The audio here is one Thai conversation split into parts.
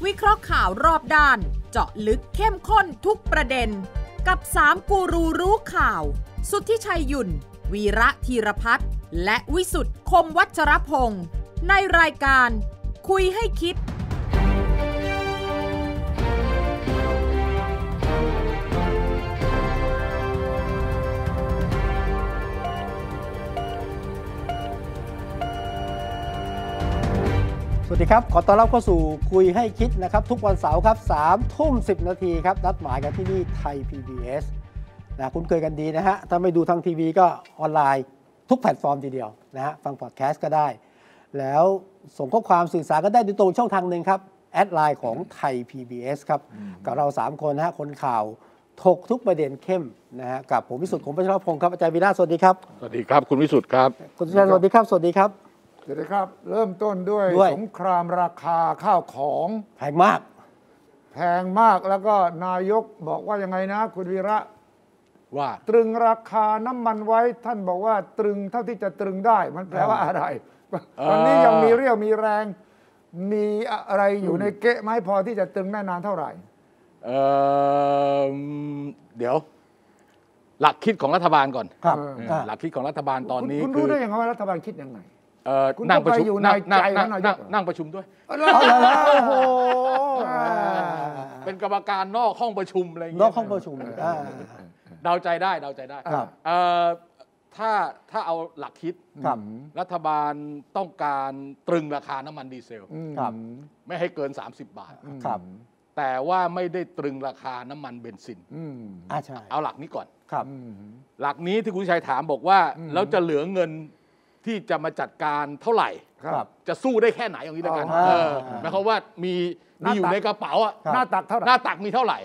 วิเคราะห์ข่าวรอบด้านเจาะลึกเข้มข้นทุกประเด็นกับ3กูรูรู้ข่าวสุทธิชัยหยุ่นวีระธีรพัฒน์และวิสุทธ์คมวัชรพงศ์ในรายการคุยให้คิดสวัสดีครับขอต้อนรับเข้าสู่คุยให้คิดนะครับทุกวันเสาร์ครับ3:10 นาทีครับนัดหมายกันที่นี่ไทย PBS นะคุ้นเคยกันดีนะฮะถ้าไม่ดูทางทีวีก็ออนไลน์ทุกแพลตฟอร์มทีเดียวนะฮะฟังพอดแคสต์ก็ได้แล้วส่งข้อความสื่อสารก็ได้โดยตรงช่องทางหนึ่งครับแอดไลน์ของไทย PBS ครับกับเรา3คนนะฮะคนข่าวถกทุกประเด็นเข้มนะฮะกับผมวิสุทธิ์คมวัชรพงศ์ครับอาจารย์วีระสวัสดีครับสวัสดีครับคุณวิสุทธิ์ครับคุณชัยสวัสดีครับสวัสดีครับสวัสดีครับเริ่มต้นด้วยสงครามราคาข้าวของแพงมากแล้วก็นายกบอกว่ายังไงนะคุณวีระว่าตรึงราคาน้ำมันไว้ท่านบอกว่าตรึงเท่าที่จะตรึงได้มันแปลว่าอะไรวันนี้ยังมีเรี่ยวมีแรงมีอะไรอยู่ในเก๊ะไหมพอที่จะตรึงได้นานเท่าไหร่เดี๋ยวหลักคิดของรัฐบาลก่อนครับหลักคิดของรัฐบาลตอนนี้คุณรู้ได้ยังไงว่ารัฐบาลคิดยังไงนั่งประชุมนั่งประชุมด้วยโอ้โหเป็นกรรมการนอกห้องประชุมอะไรอย่างเงี้ยนอกห้องประชุมเดาใจได้ถ้าเอาหลักคิดรัฐบาลต้องการตรึงราคาน้ำมันดีเซลไม่ให้เกิน30 บาทแต่ว่าไม่ได้ตรึงราคาน้ำมันเบนซินเอาหลักนี้ก่อนหลักนี้ที่คุณชัยถามบอกว่าแล้วจะเหลือเงินที่จะมาจัดการเท่าไหร่จะสู้ได้แค่ไหนอย่างนี้แล้วกันหมายความว่ามีอยู่ในกระเป๋าหน้าตักเท่าไหร่หน้าตักมีเท่าไหร่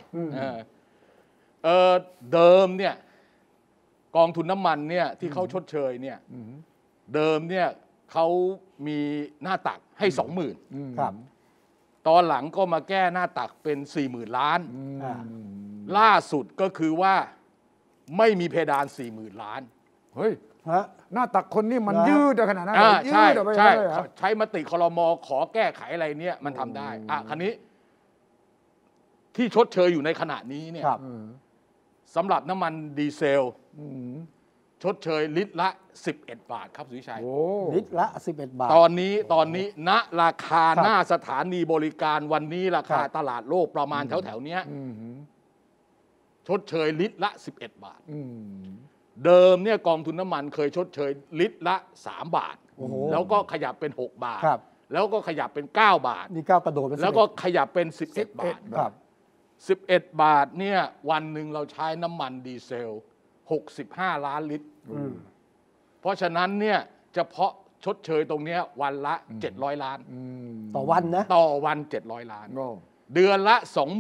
เดิมเนี่ยกองทุนน้ำมันเนี่ยที่เขาชดเชยเนี่ยเดิมเนี่ยเขามีหน้าตักให้ 20,000 ครับตอนหลังก็มาแก้หน้าตักเป็น 40,000 ล้านล่าสุดก็คือว่าไม่มีเพดาน 40,000 ล้านเฮ้ยหน้าตักคนนี่มันยืดขนาดนั้นใช่ใช้มติครม.ขอแก้ไขอะไรเนี่ยมันทำได้คันนี้ที่ชดเชยอยู่ในขณะนี้เนี่ยสำหรับน้ำมันดีเซลชดเชยลิตรละ11 บาทครับสุวิชัยลิตรละ11 บาทตอนนี้ณราคาหน้าสถานีบริการวันนี้ราคาตลาดโลกประมาณแถวๆนี้ชดเชยลิตรละ11 บาทเดิมเนี่ยกองทุนน้ำมันเคยชดเชยลิตรละ3 บาทแล้วก็ขยับเป็น6 บาทแล้วก็ขยับเป็น9 บาทนี่9กระโดดเป็นแล้วก็ขยับเป็น11 บาท11 บาทเนี่ยวันหนึ่งเราใช้น้ำมันดีเซล65 ล้านลิตรเพราะฉะนั้นเนี่ยเฉพาะชดเชยตรงนี้วันละ700 ล้านต่อวันนะต่อวัน700 ล้านเดือนละ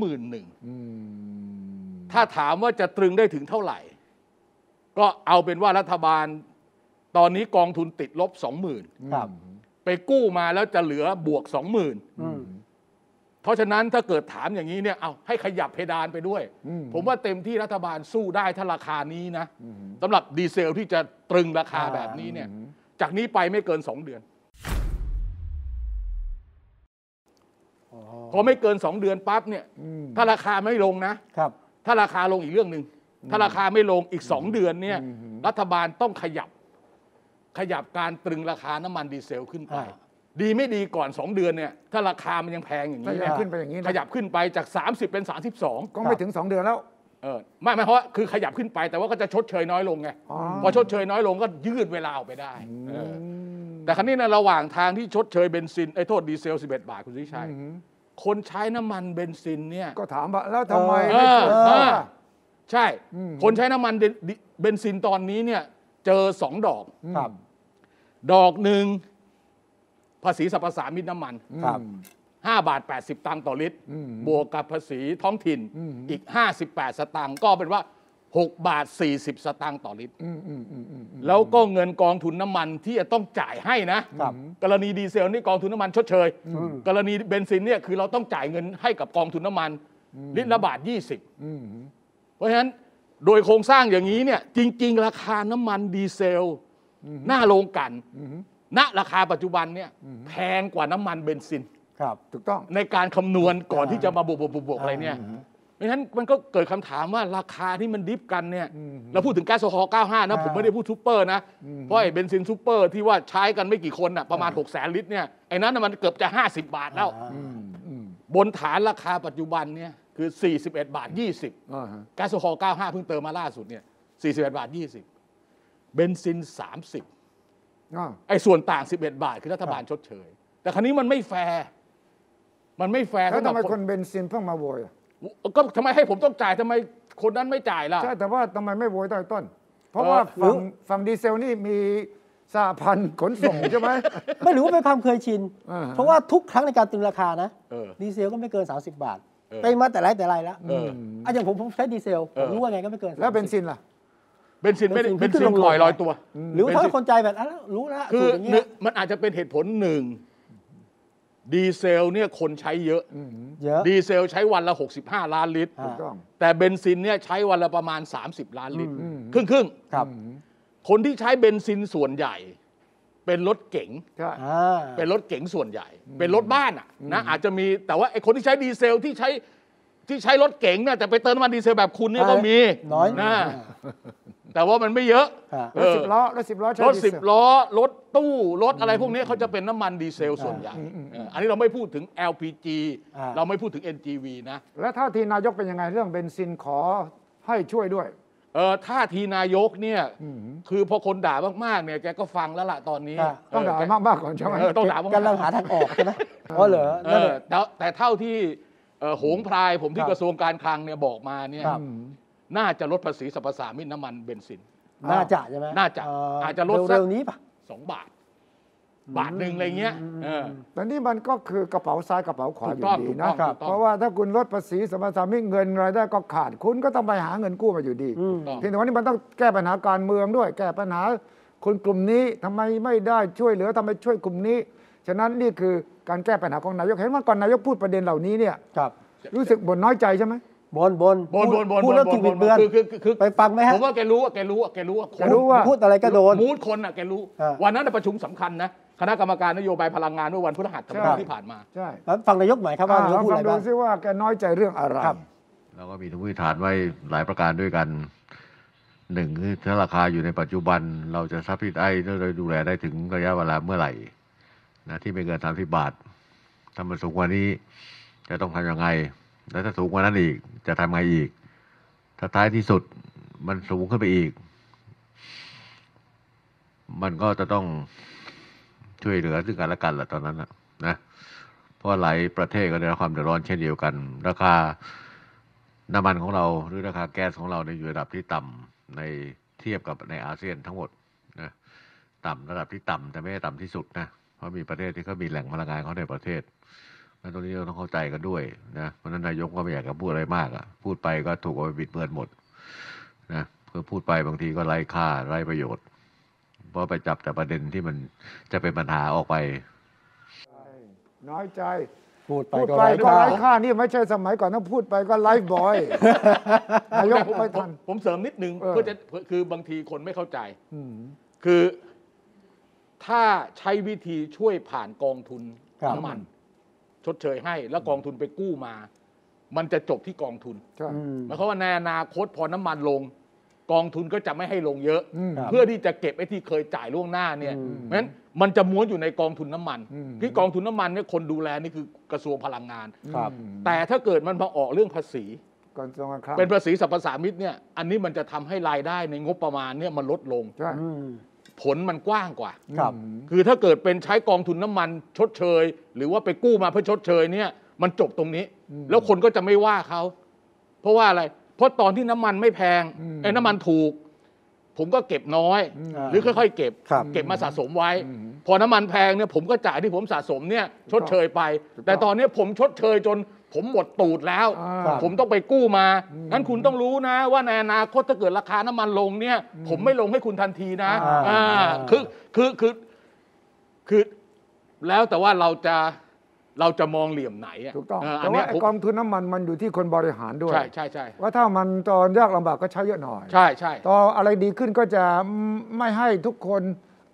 21,000ถ้าถามว่าจะตรึงได้ถึงเท่าไหร่ก็เอาเป็นว่ารัฐบาลตอนนี้กองทุนติดลบ 20,000 ไปกู้มาแล้วจะเหลือบวก 20,000 เพราะฉะนั้นถ้าเกิดถามอย่างนี้เนี่ยเอาให้ขยับเพดานไปด้วยผมว่าเต็มที่รัฐบาลสู้ได้ถ้าราคานี้นะสำหรับดีเซลที่จะตรึงราคาแบบนี้เนี่ยจากนี้ไปไม่เกิน2 เดือนพอไม่เกิน2 เดือนปั๊บเนี่ยถ้าราคาไม่ลงนะถ้าราคาลงอีกเรื่องนึงถ้าราคาไม่ลงอีก2 เดือนเนี่ยรัฐบาลต้องขยับการตรึงราคาน้ำมันดีเซลขึ้นไปดีไม่ดีก่อน2 เดือนเนี่ยถ้าราคามันยังแพงอย่างนี้ขึ้นไปอย่างนี้ขยับขึ้นไปจาก30เป็น32 ก็ไม่ถึง2 เดือนแล้วไม่เพราะคือขยับขึ้นไปแต่ว่าก็จะชดเชยน้อยลงไงพอชดเชยน้อยลงก็ยืดเวลาออกไปได้แต่ครั้นี้ในระหว่างทางที่ชดเชยเบนซินโทษดีเซล11 บาทคุณสุวิชัยคนใช้น้ำมันเบนซินเนี่ยก็ถามว่าแล้วทำไมไม่ใช่คนใช้น้ำมันเบนซินตอนนี้เนี่ยเจอ2 ดอกดอกหนึ่งภาษีสรรพสามิตน้ำมัน5 บาท 80 ตังค์ต่อลิตรบวกกับภาษีท้องถิ่นอีก58 สตางค์ก็เป็นว่า6 บาท 40 สตางค์ต่อลิตรแล้วก็เงินกองทุนน้ำมันที่จะต้องจ่ายให้นะกรณีดีเซลนี่กองทุนน้ำมันชดเชยกรณีเบนซินเนี่ยคือเราต้องจ่ายเงินให้กับกองทุนน้ำมันลิตรละ1 บาท 20เพราะฉะนั้นโดยโครงสร้างอย่างนี้เนี่ยจริงๆราคาน้ำมันดีเซลหน้าโรงกลั่นณราคาปัจจุบันเนี่ยแพงกว่าน้ำมันเบนซินครับถูกต้องในการคำนวณก่อนที่จะมาบวกอะไรเนี่ยเพราะฉะนั้นมันก็เกิดคำถามว่าราคาที่มันดิฟกันเนี่ยเราพูดถึงแก๊สโซฮอล์95นะผมไม่ได้พูดซูเปอร์นะเพราะไอ้เบนซินซูเปอร์ที่ว่าใช้กันไม่กี่คนน่ะประมาณ 600,000 ลิตรเนี่ยไอ้นั้นมันเกือบจะ50 บาทแล้วบนฐานราคาปัจจุบันเนี่ยคือ41 บาท 20แก๊สโซฮอล์95เพิ่งเติมมาล่าสุดเนี่ย41 บาท 20เบนซิน30ไอ้ส่วนต่าง11 บาทคือรัฐบาลชดเชยแต่ครั้นี้มันไม่แฟร์แล้วทำไมคนเบนซินเพิ่งมาโวยก็ทำไมให้ผมต้องจ่ายทำไมคนนั้นไม่จ่ายล่ะใช่แต่ว่าทำไมไม่โวยตั้งแต่ต้นเพราะว่าฝั่งดีเซลนี่มีสหพันธ์ขนส่งใช่ไหมไม่หรือว่าเป็นความเคยชินเพราะว่าทุกครั้งในการตึงราคานะดีเซลก็ไม่เกิน30 บาทเป็นมาแต่ไรแล้วอย่างผมใช้ดีเซลผมรู้ว่าไงก็ไม่เกินแล้วเบนซินล่ะเบนซินปล่อยลอยตัวหรือถ้าคนใจแบบรู้แล้วคือมันอาจจะเป็นเหตุผลหนึ่งดีเซลเนี่ยคนใช้เยอะดีเซลใช้วันละ65 ล้านลิตรแต่เบนซินเนี่ยใช้วันละประมาณ30 ล้านลิตรครึ่งครับคนที่ใช้เบนซินส่วนใหญ่เป็นรถเก๋งเป็นรถเก๋งส่วนใหญ่เป็นรถบ้านนะอาจจะมีแต่ว่าไอ้คนที่ใช้ดีเซลที่ใช้รถเก๋งเนี่ยแต่ไปเติมน้ำมันดีเซลแบบคุณเนี่ยก็มีน้อยนะแต่ว่ามันไม่เยอะรถ10 ล้อรถ10 ล้อรถ10 ล้อรถตู้รถอะไรพวกนี้เขาจะเป็นน้ำมันดีเซลส่วนใหญ่อันนี้เราไม่พูดถึง LPG เราไม่พูดถึง NGV นะแล้วท่าทีนายกเป็นยังไงเรื่องเบนซินขอให้ช่วยด้วยท่าทีนายกเนี่ยคือพอคนด่ามากๆเนี่ยแกก็ฟังแล้วล่ะตอนนี้ต้องด่ามากๆก่อนใช่ไหมต้องด่ามากๆกำลังหาทางออกใช่ไหมอ๋อเหรอแต่เท่าที่โหงพรายผมที่กระทรวงการคลังเนี่ยบอกมาเนี่ยน่าจะลดภาษีสรรพสามิตน้ำมันเบนซินน่าจะใช่ไหมน่าจะอาจจะลดเร็วนี้ป่ะ 2 บาทบาทหนึ่งอะไรเงี้ยแต่นี่มันก็คือกระเป๋าซ้ายกระเป๋าขวาอยู่ดีนะเพราะว่าถ้าคุณลดภาษีสรรพสามิตเงินรายได้ก็ขาดคุณก็ต้องไปหาเงินกู้มาอยู่ดีทีนี้วันนี้มันต้องแก้ปัญหาการเมืองด้วยแก้ปัญหาคนกลุ่มนี้ทำไมไม่ได้ช่วยเหลือทำไมช่วยกลุ่มนี้ฉะนั้นนี่คือการแก้ปัญหาของนายกเห็นว่าก่อนนายกพูดประเด็นเหล่านี้เนี่ยรู้สึกบ่นน้อยใจใช่ไหมบนพูดแล้วถูกบิดเบือนคือไปฟังไหมฮะผมว่าแกรู้ว่าพูดอะไรก็โดนมูดคนแกรู้วันนั้นประชุมสำคัญนะคณะกรรมการนโยบายพลังงานเมื่อวันพฤหัสบดีที่ผ่านมาใช่ฟังนายกหน่อยครับว่านายกพูดอะไรบ้างดูซิว่าแกน้อยใจเรื่องอะไรเราก็มีทุนวิธานไว้หลายประการด้วยกันหนึ่งคือถ้าราคาอยู่ในปัจจุบันเราจะซัพพลายเราดูแลได้ถึงระยะเวลาเมื่อไหร่นะที่ไม่เกิน30 บาทถ้ามันสูงกว่านี้จะต้องทำยังไงแล้วถ้าสูงกว่านั้นอีกจะทำไงอีกถ้าท้ายที่สุดมันสูงขึ้นไปอีกมันก็จะต้องช่วยเหลือซึ่งกันและกันแหละตอนนั้นนะเพราะหลายประเทศก็ได้รับความเดือดร้อนเช่นเดียวกันราคาน้ำมันของเราหรือราคาแก๊สของเราในอยู่ระดับที่ต่ำในเทียบกับในอาเซียนทั้งหมดนะต่ำระดับที่ต่ำแต่ไม่ได้ต่ำที่สุดนะเพราะมีประเทศที่เขามีแหล่งพลังงานเขาในประเทศตรงนี้เราต้องเข้าใจกันด้วยนะเพราะนั้นนายกก็ไม่อยากจะพูดอะไรมากพูดไปก็ถูกเอาไปบิดเบือนหมดนะคือพูดไปบางทีก็ไร้ค่าไร้ประโยชน์เพราะไปจับแต่ประเด็นที่มันจะเป็นปัญหาออกไปน้อยใจพูดไปก็ไร้ค่านี่ไม่ใช่สมัยก่อนต้องพูดไปก็ไลฟ์บอยนายกไม่ทันผมเสริมนิดนึงเพื่อจะคือบางทีคนไม่เข้าใจคือถ้าใช้วิธีช่วยผ่านกองทุนน้ำมันชดเชยให้แล้วกองทุนไปกู้มามันจะจบที่กองทุนหมายความว่าในอนาคตพอน้ำมันลงกองทุนก็จะไม่ให้ลงเยอะเพื่อที่จะเก็บไอ้ที่เคยจ่ายล่วงหน้าเนี่ยเพราะฉะนั้นมันจะม้วนอยู่ในกองทุนน้ำมันที่กองทุนน้ำมันเนี่ยคนดูแลนี่คือกระทรวงพลังงานแต่ถ้าเกิดมันมาออกเรื่องภาษีเป็นภาษีสรรพสามิตเนี่ยอันนี้มันจะทำให้รายได้ในงบประมาณเนี่ยมันลดลงผลมันกว้างกว่าคือถ้าเกิดเป็นใช้กองทุนน้ำมันชดเชยหรือว่าไปกู้มาเพื่อชดเชยเนี่ยมันจบตรงนี้แล้วคนก็จะไม่ว่าเขาเพราะว่าอะไรเพราะตอนที่น้ำมันไม่แพงไอ้น้ำมันถูกผมก็เก็บน้อยหรือค่อยๆเก็บมาสะสมไว้พอน้ำมันแพงเนี่ยผมก็จ่ายที่ผมสะสมเนี่ยชดเชยไปแต่ตอนนี้ผมชดเชยจนผมหมดตูดแล้วผมต้องไปกู้มางั้นคุณต้องรู้นะว่าในอนาคตถ้าเกิดราคาน้ำมันลงเนี่ยผมไม่ลงให้คุณทันทีนะคือแล้วแต่ว่าเราจะมองเหลี่ยมไหนถูกต้องแต่ว่ากองทุนน้ำมันอยู่ที่คนบริหารด้วยใช่ว่าถ้ามันตอนยากลำบากก็ใช้เยอะหน่อยใช่ต่ออะไรดีขึ้นก็จะไม่ให้ทุกคน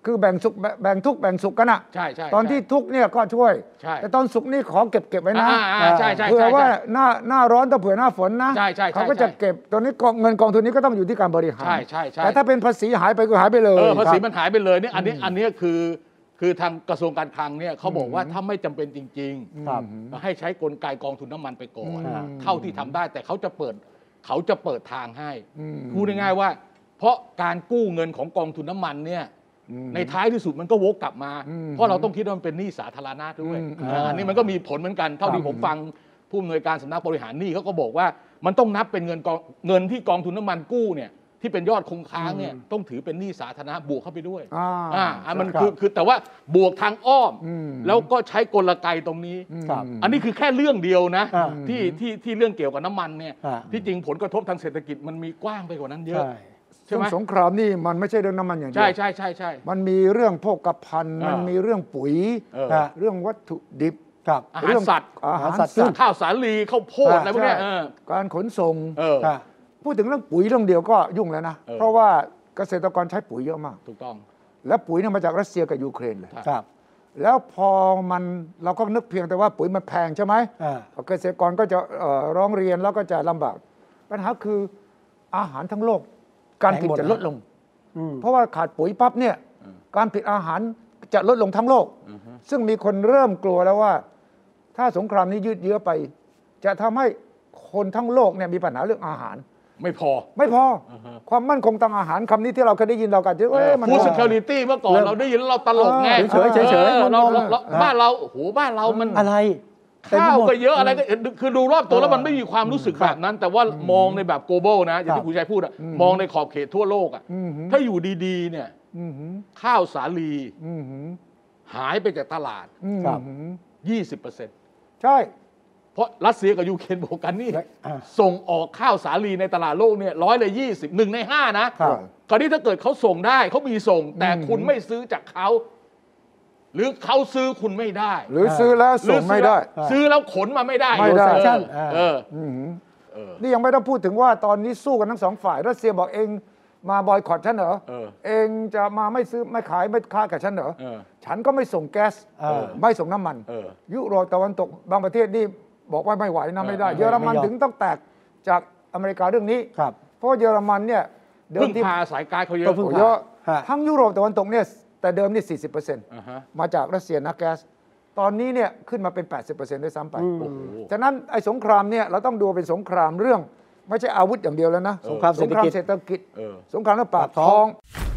คือแบ่งทุกข์แบ่งสุขกันอะใช่ใช่ตอนที่ทุกข์เนี่ยก็ช่วยใช่แต่ตอนสุขนี่ขอเก็บไว้นะใช่ใช่เผื่อว่าหน้าร้อนต้องเผื่อหน้าฝนนะใช่ใช่เขาก็จะเก็บตอนนี้เงินกองทุนนี้ก็ต้องอยู่ที่การบริหารใช่ใช่ใช่แต่ถ้าเป็นภาษีหายไปก็หายไปเลยภาษีมันหายไปเลยเนี่ยอันนี้คือทางกระทรวงการคลังเนี่ยเขาบอกว่าถ้าไม่จำเป็นจริงครับๆให้ใช้กลไกกองทุนน้ำมันไปก่อนอืมเท่าที่ทำได้แต่เขาจะเปิดทางให้พูดง่ายๆว่า เพราะการกู้เงินของกองทุนน้ำมันเนี่ยในท้ายที่สุดมันก็วกกลับมา เพราะเราต้องคิดว่ามันเป็นหนี้สาธารณะด้วยอันนี้มันก็มีผลเหมือนกันเท่าที่ผมฟังผู้อำนวยการสำนักบริหารหนี้เขาก็บอกว่ามันต้องนับเป็นเงินที่กองทุนน้ำมันกู้เนี่ยที่เป็นยอดคงค้างเนี่ยต้องถือเป็นหนี้สาธารณะบวกเข้าไปด้วยมันคือแต่ว่าบวกทางอ้อมแล้วก็ใช้กลไกตรงนี้ครับอันนี้คือแค่เรื่องเดียวนะอ่าที่เรื่องเกี่ยวกับน้ำมันเนี่ยอ่าที่จริงผลกระทบทางเศรษฐกิจมันมีกว้างไปกว่านั้นเยอะใช่ใช่ไหมสงครามนี่มันไม่ใช่เรื่องน้ำมันอย่างเดีใช่วใช่ใช่ใช่มันมีเรื่องโภคภัณฑ์มันมีเรื่องปุ๋ยฮะเรื่องวัตถุดิบครับอาหารสัตว์อาหารสัตว์สัตว์ข้าวสาลีข้าวโพดอะไรพวกเนี้ยใช่การขนส่งครับพูดถึงเรื่องปุ๋ยเรื่องเดียวก็ยุ่งแล้วนะ เพราะว่าเกษตรกรใช้ปุ๋ยเยอะมากถูกต้องและปุ๋ยเนี่ยมาจากรัสเซียกับยูเครนเลยครับแล้วพอเราก็นึกเพียงแต่ว่าปุ๋ยมันแพงใช่ไหม เกษตรกรก็จะร้องเรียนแล้วก็จะลำบากปัญหาคืออาหารทั้งโลกการผลิตจะลดลง เพราะว่าขาดปุ๋ยปั๊บเนี่ยการผลิตอาหารจะลดลงทั้งโลก ซึ่งมีคนเริ่มกลัวแล้วว่า ถ้าสงครามนี้ยืดเยื้อไป จะทำให้คนทั้งโลกเนี่ยมีปัญหาเรื่องอาหารไม่พอความมั่นคงทางอาหารคำนี้ที่เราเคยได้ยินเรากันมันฟู้ดซิเคียวริตี้เมื่อก่อนเราได้ยินแล้วเราตลกไงเฉยๆเฉยๆเรางงๆบ้านเราโอ้โหบ้านเรามันอะไรข้าวก็เยอะอะไรก็คือดูรอบตัวแล้วมันไม่มีความรู้สึกแบบนั้น แต่ว่ามองในแบบ global นะอย่างที่คุณชัยพูดอะมองในขอบเขตทั่วโลกอะถ้าอยู่ดีๆเนี่ยข้าวสาลีหายไปจากตลาดครับ 20% ใช่เพราะรัสเซียกับยูเครนบอกกันนี่อ่าส่งออกข้าวสาลีในตลาดโลกเนี่ย120 1 ใน 5 นะครับ คราวนี้ถ้าเกิดเขาส่งได้เขามีส่ง แต่คุณไม่ซื้อจากเขาหรือเขาซื้อคุณไม่ได้หรือซื้อแล้วส่งไม่ได้ซื้อแล้วขนมาไม่ได้ไม่ได้เนี่ยังไม่ต้องพูดถึงว่าตอนนี้สู้กันทั้งสองฝ่ายรัสเซียบอกเองมาบอยคอตฉันเหรอ เองจะมาไม่ซื้อไม่ขายไม่ค้ากับฉันเหรอ ฉันก็ไม่ส่งแก๊สไม่ส่งน้ำมันยุโรปตะวันตกบางประเทศนี่บอกว่าไม่ไหวนะไม่ได้ เยอรมันถึงต้องแตกจากอเมริกาเรื่องนี้ครับเพราะเยอรมันเนี่ยเดิพึ่มงที่พาสายการเขาเยก็อะพึ่งเยอะฮะทั้งยุโรปตะวันตกเนี่ยแต่เดิมนี่ 40% มาจากรัสเซียนะแก๊สตอนนี้เนี่ยขึ้นมาเป็น 80% ด้วยซ้ำไป ฉะนั้นไอ้สงครามเนี่ยเราต้องดูเป็นสงครามเรื่องไม่ใช่อาวุธอย่างเดียวแล้วนะสงครามเศรษฐกิจเศรษฐกิจสงครามเรื่องปากท้อง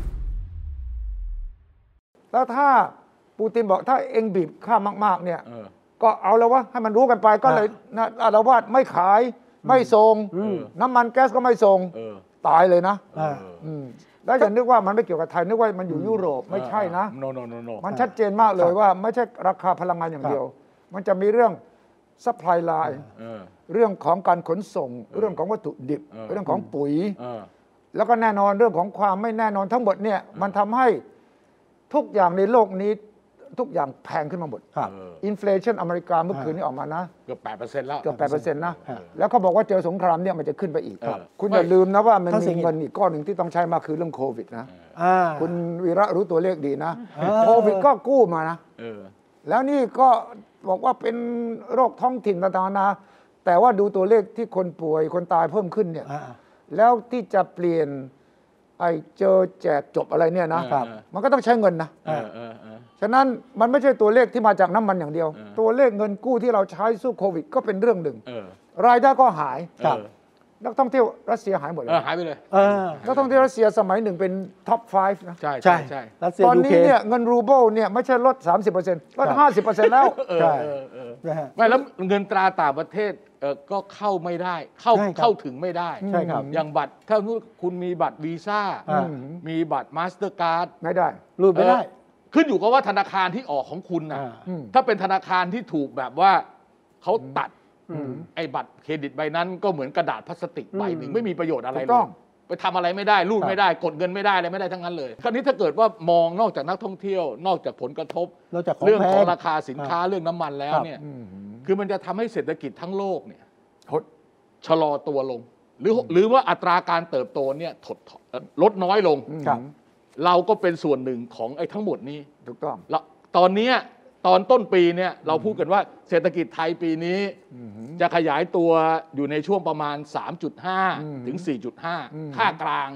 แล้วถ้าปูตินบอกถ้าเองบีบข้ามากๆเนี่ยก็เอาแล้ววะให้มันรู้กันไปก็เลยนะอาละวาดไม่ขายไม่ส่งน้ำมันแก๊สก็ไม่ส่งตายเลยนะแล้วอย่านึกว่ามันไม่เกี่ยวกับไทยนึกว่ามันอยู่ยุโรปไม่ใช่นะ no มันชัดเจนมากเลยว่าไม่ใช่ราคาพลังงานอย่างเดียว มันจะมีเรื่องซัพพลายไลน์เรื่องของการขนส่ง เรื่องของวัตถุดิบ เรื่องของปุ๋ย แล้วก็แน่นอนเรื่องของความไม่แน่นอนทั้งหมดเนี่ยมันทำให้ทุกอย่างในโลกนี้ทุกอย่างแพงขึ้นมาหมดครับอินฟลชันอเมริกาเมื่อคืนนี้ออกมานะเกือบ 8% แล้วเกือบ 8% นะ แล้วเขาบอกว่าเจอสงครามเนี่ยมันจะขึ้นไปอีกครับคุณอย่าลืมนะว่ามันทั้งมีสิ่งเงินอีกก้อนหนึ่งที่ต้องใช้มาคือเรื่องโควิดนะอ่าคุณวีระรู้ตัวเลขดีนะ โควิดก็กู้มานะ แล้วนี่ก็บอกว่าเป็นโรคท้องถิ่นต่างๆนะ แต่ว่าดูตัวเลขที่คนป่วยคนตายเพิ่มขึ้นเนี่ย แล้วที่จะเปลี่ยนไอ้เจอแจกจบอะไรเนี่ยนะ มันก็ต้องใช้เงินนะ ฉะนั้นมันไม่ใช่ตัวเลขที่มาจากน้ำมันอย่างเดียว ตัวเลขเงินกู้ที่เราใช้สู้โควิดก็เป็นเรื่องหนึ่ง รายได้ก็หาย นักท่องเที่ยวรัสเซียหายหมดเลยหายไปเลยนักท่องเที่ยวรัสเซียสมัยหนึ่งเป็นท็อป 5 นะใช่ใช่ใช่รัสเซียตอนยูนี้เครนเนี่ยเงินรูเบิลเนี่ยไม่ใช่ลด 30%ลด 50% แล้วใช่นะฮะไม่แล้วเงินตราต่างประเทศก็เข้าไม่ได้เข้าใช่ครับเข้าถึงไม่ได้ใช่ครับอย่างบัตรถ้าคุณมีบัตรวีซ่า มีบัตรมาสเตอร์การ์ดไม่ได้รูดไม่ได้ขึ้นอยู่กับว่าธนาคารที่ออกของคุณนะ ถ้าเป็นธนาคารที่ถูกแบบว่าเขาตัดไอ้บัตรเครดิตใบนั้นก็เหมือนกระดาษพลาสติกใบหนึ่งไม่มีประโยชน์อะไรถูเลกต้องยไปทำอะไรไม่ได้รูดไม่ได้กดเงินไม่ได้อะไรไม่ได้ทั้งนั้นเลย คราวนี้ถ้าเกิดว่ามองนอกจากนักท่องเที่ยว นอกจากผลกระทบนอกจากของเรื่องของแพงราคาสินค้าเรื่องน้ำมันแล้วเนี่ยคือมันจะทำให้เศรษฐกิจทั้งโลกเนี่ยชะลอตัวลง หรือว่าอัตราการเติบโตเนี่ยลดน้อยลงครับเราก็เป็นส่วนหนึ่งของไอ้ทั้งหมดนี้ถูกต้องตอนนี้ตอนต้นปีเนี่ยเราพูดกันว่าเศรษฐกิจไทยปีนี้จะขยายตัวอยู่ในช่วงประมาณ 3.5 ถึง 4.5 ค่ากลาง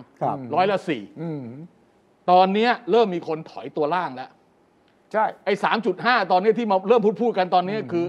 4%ตอนนี้เริ่มมีคนถอยตัวล่างแล้วใช่ไอ้ 3.5 ตอนนี้ที่มาเริ่มพูดกันตอนนี้คือ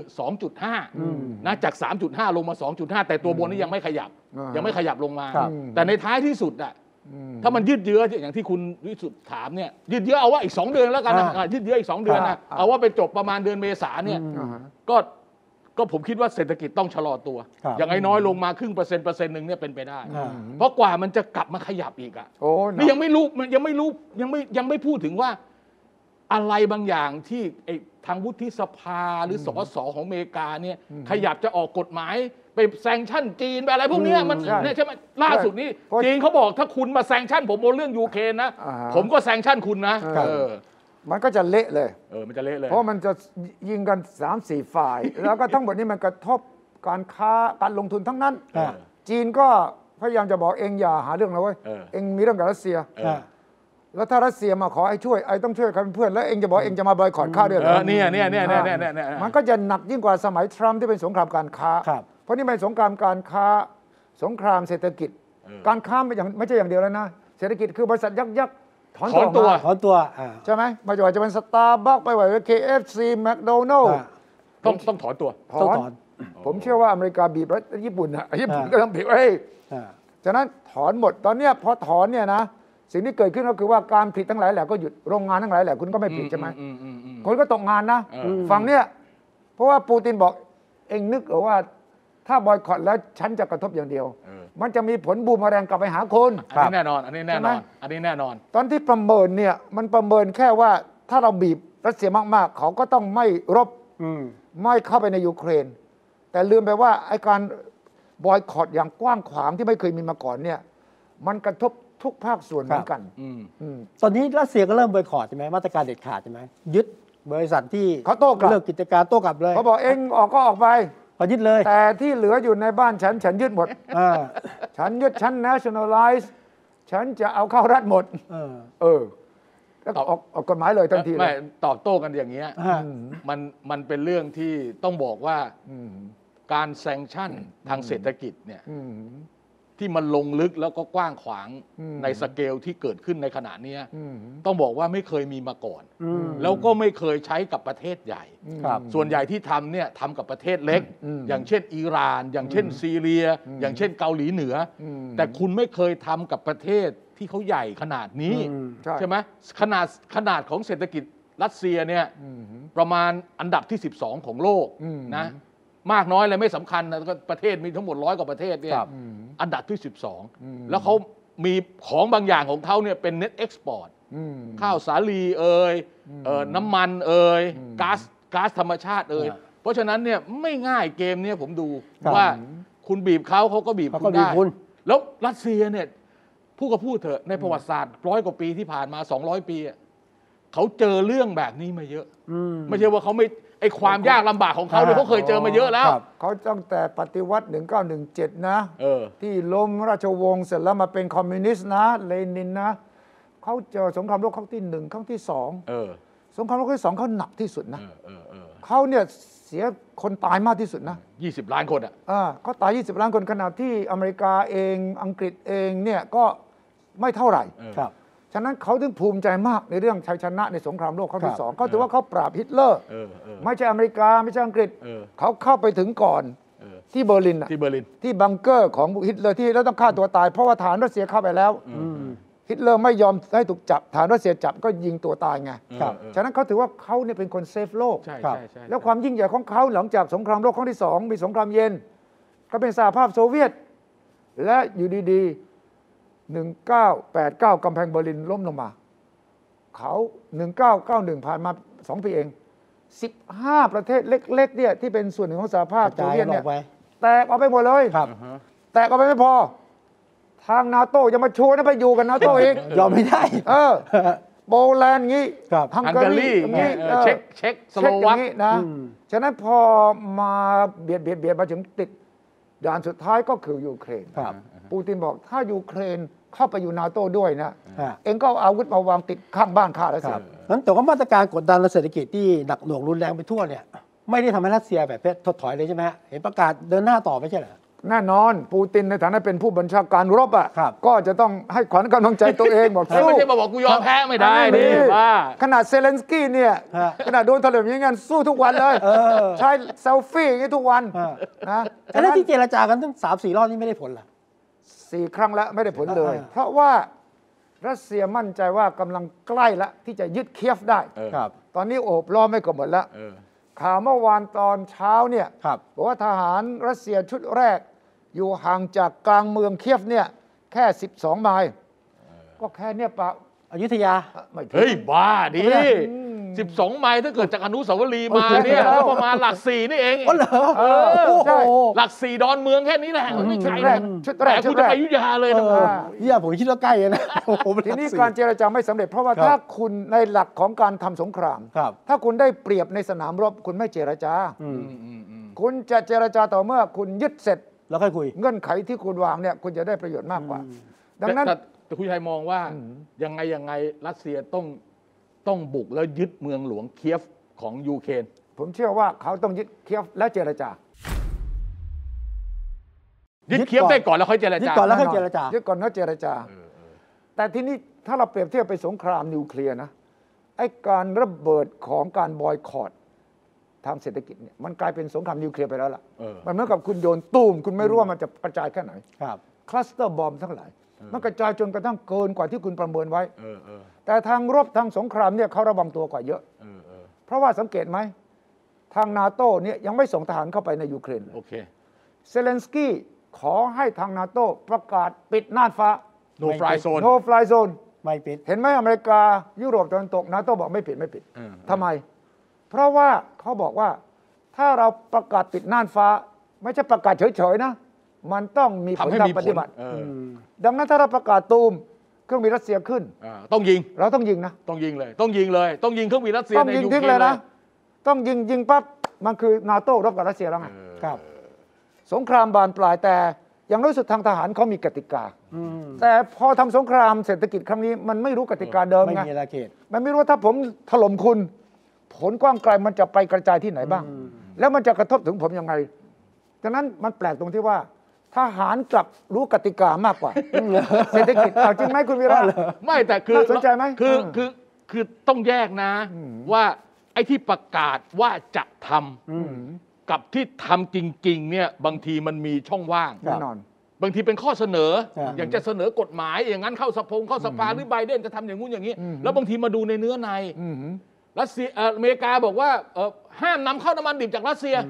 2.5 นะจาก 3.5 ลงมา 2.5 แต่ตัวบนนี้ยังไม่ขยับลงมาแต่ในท้ายที่สุดอะถ้ามันยืดเยื้ออย่างที่คุณวิสุทธ์ถามเนี่ยยืดเยื้อเอาว่าอีก2 เดือนแล้วกันนะยืดเยื้ออีก2 เดือนนะเอาว่าไปจบประมาณเดือนเมษาเนี่ยก็ผมคิดว่าเศรษฐกิจต้องชะลอตัวอย่างน้อยลงมาครึ่งเปอร์เซ็นต์นึงเนี่ยเป็นไปได้เพราะกว่ามันจะกลับมาขยับอีกอ่ะนี่ยังไม่รู้ยังไม่พูดถึงว่าอะไรบางอย่างที่ทางวุฒิสภาหรือสสของอเมริกาเนี่ยขยับจะออกกฎหมายไปแซงชั่นจีนไปอะไรพวกนี้มันเนี่ยใช่ไหมล่าสุดนี้จีนเขาบอกถ้าคุณมาแซงชั่นผมบนเรื่องยูเครนนะผมก็แซงชั่นคุณนะมันก็จะเละเลยมันจะเละเลยเพราะมันจะยิงกัน 3-4 ฝ่ายแล้วก็ทั้งหมดนี้มันกระทบการค้าการลงทุนทั้งนั้นจีนก็พยายามจะบอกเองอย่าหาเรื่องเราเว้ยเองมีเรื่องกับรัสเซียแล้วถ้ารัสเซียมาขอให้ช่วยต้องช่วยกันเป็นเพื่อนแล้วเองจะบอกเองจะมาบอยคอตข้าวด้วยเหรอเนี่ยมันก็จะหนักยิ่งกว่าสมัยทรัมป์ที่เป็นสงครามการค้าเพราะนี่เป็นสงครามการค้าสงครามเศรษฐกิจการค้าไม่ใช่อย่างเดียวแล้วนะเศรษฐกิจคือบริษัทยักษ์ถอนตัวใช่ไหมไม่ว่าจะเป็นสตาร์บัคไปว่า KFC แมคโดนัลด์ต้องถอนตัวผมเชื่อว่าอเมริกาบีบแล้วญี่ปุ่นก็ต้องบีบฉะนั้นถอนหมดตอนนี้พอถอนเนี่ยนะสิ่งที่เกิดขึ้นก็คือว่าการผลิตทั้งหลายแหละก็หยุดโรงงานทั้งหลายแหละคุณก็ไม่ผลิตใช่ไหมคนก็ตกงานนะฝั่งเนี้ยเพราะว่าปูตินบอกเองนึกว่าถ้าบอยคอตแล้วฉันจะกระทบอย่างเดียวมันจะมีผลบูมแรงกลับไปหาคนอันนี้แน่นอนตอนที่ประเมินเนี่ยมันประเมินแค่ว่าถ้าเราบีบรัสเซียมากๆเขาก็ต้องไม่รบไม่เข้าไปในยูเครนแต่ลืมไปว่าไอ้การบอยคอตอย่างกว้างขวางที่ไม่เคยมีมาก่อนเนี่ยมันกระทบทุกภาคส่วนเหมือนกันตอนนี้รัสเซียก็เริ่มบอยคอตใช่ไหมมาตรการเด็ดขาดใช่ไหมยึดบริษัทที่เขาโต้กลับเลิกกิจการโต้กลับเลยเขาบอกเองออกก็ออกไปเขายึดเลยแต่ที่เหลืออยู่ในบ้านฉันยึดหมดฉันยึดฉัน nationalize ฉันจะเอาเข้ารัฐหมดแล้วออกกฎหมายเลยทันทีไม่ตอบโต้กันอย่างเงี้ยมันเป็นเรื่องที่ต้องบอกว่าการแซงชั่นทางเศรษฐกิจเนี่ยที่มันลงลึกแล้วก็กว้างขวางในสเกลที่เกิดขึ้นในขณะนี้ต้องบอกว่าไม่เคยมีมาก่อนแล้วก็ไม่เคยใช้กับประเทศใหญ่ส่วนใหญ่ที่ทำเนี่ยทำกับประเทศเล็กอย่างเช่นอิหร่านอย่างเช่นซีเรียอย่างเช่นเกาหลีเหนือแต่คุณไม่เคยทำกับประเทศที่เขาใหญ่ขนาดนี้ใช่ไหมขนาดของเศรษฐกิจรัสเซียเนี่ยประมาณอันดับที่12ของโลกนะมากน้อยอะไรไม่สำคัญนะประเทศมีทั้งหมด100 กว่าประเทศเนี่ยอันดับที่12แล้วเขามีของบางอย่างของเขาเนี่ยเป็น net export ข้าวสาลีน้ำมันก๊าซธรรมชาติเพราะฉะนั้นเนี่ยไม่ง่ายเกมนี้ผมดูว่าคุณบีบเขาก็บีบคุณได้แล้วรัสเซียเนี่ยพูดเถอะในประวัติศาสตร์100 กว่าปีที่ผ่านมา200 ปีเขาเจอเรื่องแบบนี้มาเยอะไม่ใช่ว่าเขาไม่ไอ้ความยากลำบากของเขาเนี่ยเขาเคยเจอมาเยอะแล้วเขาตั้งแต่ปฏิวัติ1917นะที่ล้มราชวงศ์เสร็จแล้วมาเป็นคอมมิวนิสต์นะเลนินนะเขาเจอสงครามโลกครั้งที่1ครั้งที่2สงครามโลกครั้งที่2เขาหนักที่สุดนะเขาเนี่ยเสียคนตายมากที่สุดนะ 20 ล้านคนเขาตาย20 ล้านคนขณะที่อเมริกาเองอังกฤษเองเนี่ยก็ไม่เท่าไหร่ฉะนั้นเขาถึงภูมิใจมากในเรื่องชัยชนะในสงครามโลกครั้งที่2เขาถือว่าเขาปราบฮิตเลอร์ไม่ใช่อเมริกาไม่ใช่อังกฤษเขาเข้าไปถึงก่อนที่เบอร์ลินที่บังเกอร์ของฮิตเลอร์ที่แล้วต้องฆ่าตัวตายเพราะว่าฐานรัสเซียเข้าไปแล้วฮิตเลอร์ไม่ยอมให้ถูกจับฐานรัสเซียจับก็ยิงตัวตายไงฉะนั้นเขาถือว่าเขาเนี่ยเป็นคนเซฟโลกแล้วความยิ่งใหญ่ของเขาหลังจากสงครามโลกครั้งที่2มีสงครามเย็นก็เป็นสหภาพโซเวียตและอยู่ดี1989กำแพงเบอร์ลินล้มลงมาเขา1991ผ่านมา2 ปีเอง15ประเทศเล็กๆเนี่ยที่เป็นส่วนหนึ่งของสหภาพโซเวียตเนี่ยแตกออกไปหมดเลยแตกออกไปไม่พอทางนาโต้ยังมาชวนให้ไปอยู่กันนาโต้อีกยอมไม่ได้โปแลนด์งี้ฮังการีงี้เช็กสโลวักนะฉะนั้นพอมาเบียดมาถึงติดด่านสุดท้ายก็คือยูเครนปูตินบอกถ้ายูเครนเข้าไปอยู่นาโต้ด้วยนะเองก็เอาอาวุธมาวางติดข้างบ้านข้าแล้วสินั้นแต่ว่ามาตรการกดดันเศรษฐกิจที่หนักหน่วงรุนแรงไปทั่วเนี่ยไม่ได้ทำให้รัสเซียแบบถดถอยเลยใช่ไหมฮะเห็นประกาศเดินหน้าต่อไม่ใช่เหรอแน่นอนปูตินในฐานะเป็นผู้บัญชาการรบอ่ะก็จะต้องให้ขวัญกำลังใจตัวเองบอกสู้ไม่ใช่มาบอกกูยอมแพ้ไม่ได้ดิว่าขนาดเซเลนสกี้เนี่ยขนาดโดนถล่มอย่างงี้สู้ทุกวันเลยใช้เซลฟี่อย่างงี้ทุกวันนะแล้วที่เจรจากันตั้ง3-4 รอบนี่ไม่ได้ผลเหรอ 4 ครั้งแล้วไม่ได้ผลเลยเพราะว่ารัสเซียมั่นใจว่ากำลังใกล้ละที่จะยึดเคียฟได้ตอนนี้โอบล้อมไม่ก็หมดแล้วข่าวเมื่อวานตอนเช้าเนี่ยบอกว่าทหารรัสเซียชุดแรกอยู่ห่างจากกลางเมืองเคียฟเนี่ยแค่12 ไมล์ก็แค่เนี่ยปะอยุธยาเฮ้ยบ้าดิ12 ไมล์ถ้าเกิดจากอนุสาวรีย์มาเนี่ยก็ประมาณหลัก4นี่เองอ๋อเหรอใช่หลัก4ดอนเมืองแค่นี้แหละไม่ใช่ชุดแรกคุณจะไปอยุธยาเลยนะผมคิดว่าใกล้นะทีนี้การเจรจาไม่สำเร็จเพราะว่าถ้าคุณในหลักของการทำสงครามถ้าคุณได้เปรียบในสนามรบคุณไม่เจรจาคุณจะเจรจาต่อเมื่อคุณยึดเสร็จแล้วค่อยคุยเงื่อนไขที่คุณวางเนี่ยคุณจะได้ประโยชน์มากกว่าดังนั้นแต่คุณชัยมองว่ายังไงรัสเซียต้องบุกแล้วยึดเมืองหลวงเคียฟของยูเครนผมเชื่อว่าเขาต้องยึดเคียฟและเจรจายึดเคียฟได้ก่อนแล้วค่อยเจรจายึดก่อนแล้วค่อยเจรจายึดก่อนแล้วเจรจาแต่ทีนี้ถ้าเราเปรียบเทียบไปสงครามนิวเคลียร์นะไอ้การระเบิดของการบอยคอตทางเศรษฐกิจเนี่ยมันกลายเป็นสงครามนิวเคลียร์ไปแล้วล่ะมันเหมือนกับคุณโยนตูมคุณไม่รู้ว่ามันจะกระจายแค่ไหนคลัสเตอร์บอมทั้งหลายมันกระจายจนกระทั่งเกินกว่าที่คุณประเมินไว้แต่ทางรบทางสงครามเนี่ยเขาระวังตัวกว่าเยอะเพราะว่าสังเกตไหมทางนาโต้เนี่ยยังไม่ส่งทหารเข้าไปในยูเครนเซเลนสกี้ขอให้ทางนาโต้ประกาศปิดน่านฟ้า No Fly Zone No Fly Zone ไม่ปิดเห็นไหมอเมริกายุโรปตะวันตกนาโต้บอกไม่ปิดทำไมเพราะว่าเขาบอกว่าถ้าเราประกาศปิดน่านฟ้าไม่ใช่ประกาศเฉยๆนะมันต้องมีผลทางปฏิบัติดังนั้นถ้าเราประกาศตูมเครื่องบินรัสเซียขึ้นต้องยิงเราต้องยิงนะต้องยิงเลยต้องยิงเครื่องบินรัสเซียในยูเครนเลยนะต้องยิงปั๊บมันคือนาโต้รบกับรัสเซียแล้วไงครับสงครามบานปลายแต่อย่างน้อยสุดทางทหารเขามีกติกาแต่พอทำสงครามเศรษฐกิจครั้งนี้มันไม่รู้กติกาเดิมไงไม่มีอาเขตมันไม่รู้ว่าถ้าผมถล่มคุณผลกว้างไกลมันจะไปกระจายที่ไหนบ้างแล้วมันจะกระทบถึงผมยังไงฉะนั้นมันแปลกตรงที่ว่าทหารกลับรู้กติกามากกว่าเศรษฐกิจจริงไหมคุณวีระไม่แต่คือสนใจไหมคือต้องแยกนะว่าไอ้ที่ประกาศว่าจะทำกับที่ทำจริงๆเนี่ยบางทีมันมีช่องว่างแน่นอนบางทีเป็นข้อเสนออย่างจะเสนอกฎหมายอย่างนั้นเข้าสภาหรือไบเดนจะทำอย่างงู้นอย่างนี้แล้วบางทีมาดูในเนื้อในรัสเซียอเมริกาบอกว่าห้ามนำเข้าน้ำมันดิบจากรัสเซีย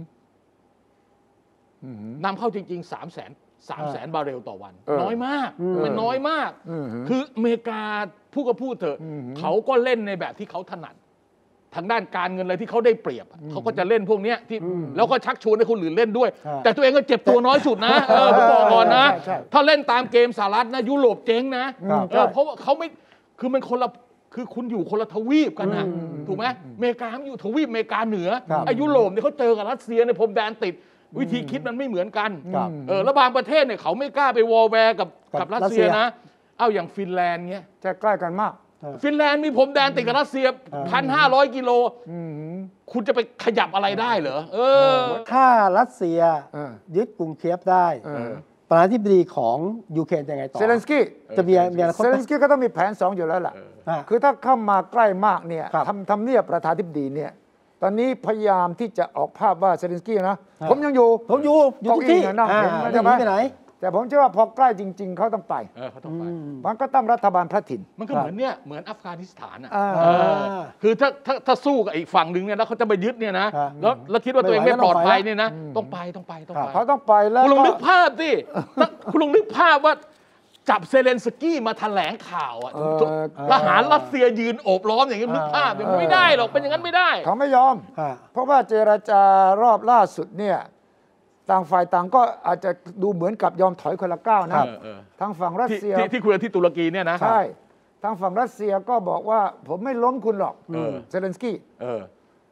นำเข้าจริงๆ300,000 บาร์เรลต่อวันน้อยมากมันน้อยมากคืออเมริกาพูดเถอะเขาก็เล่นในแบบที่เขาถนัดทางด้านการเงินอะไรที่เขาได้เปรียบเขาก็จะเล่นพวกนี้ที่แล้วก็ชักชวนให้คนอื่นเล่นด้วยแต่ตัวเองก็เจ็บตัวน้อยสุดนะผมบอกก่อนนะถ้าเล่นตามเกมสหรัฐนะยุโรปเจ๊งนะเพราะว่าเขาไม่คือมันคนละคือคุณอยู่คนละทวีปกันนะถูกไหมอเมริกาอยู่ทวีปอเมริกาเหนือยุโรปเนี่ยเขาเจอกับรัสเซียในพรมแดนติดวิธีคิดมันไม่เหมือนกันแล้วบางประเทศเนี่ยเขาไม่กล้าไปวอลแวร์กับรัสเซียนะอย่างฟินแลนด์เงี้ยจะใกล้กันมากฟินแลนด์มีพรมแดนติดกับรัสเซีย 1,500 กิโลคุณจะไปขยับอะไรได้เหรอถ้ารัสเซียยึดกรุงเคียฟได้ประธานาธิบดีของยูเครนจะไงต่อเซเลนสกี้จะมีอะไรเซเลนสกี้ก็ต้องมีแผน2อยู่แล้วล่ะคือถ้าเข้ามาใกล้มากเนี่ยทำเนียบประธานาธิบดีเนี่ยตอนนี้พยายามที่จะออกภาพว่าเซเลนสกี้นะผมยังอยู่ทุกที่นะใช่ไหมแต่ผมเชื่อว่าพอใกล้จริงๆเขาต้องไปมันก็ต้องรัฐบาลพระถิ่นมันก็เหมือนอัฟกานิสถานอ่ะคือถ้าสู้กับอีกฝั่งหนึ่งเนี่ยแล้วเขาจะไปยึดเนี่ยนะแล้วคิดว่าตัวเองไม่ปลอดภัยเนี่ยนะต้องไปเขาต้องไปแล้วคุณลองนึกภาพสิคุณลองนึกภาพว่าจับเซเลนสกี้มาแถลงข่าวอ่ะทหารรัสเซียยืนโอบล้อมอย่างนี้นึกภาพไม่ได้หรอกเป็นอย่างนั้นไม่ได้เขาไม่ยอมเพราะว่าเจรจารอบล่าสุดเนี่ยต่างฝ่ายต่างก็อาจจะดูเหมือนกับยอมถอยคนละก้าวนะทางฝั่งรัสเซียที่คุยที่ตุรกีเนี่ยนะใช่ทางฝั่งรัสเซียก็บอกว่าผมไม่ล้มคุณหรอกเซเลนสกี้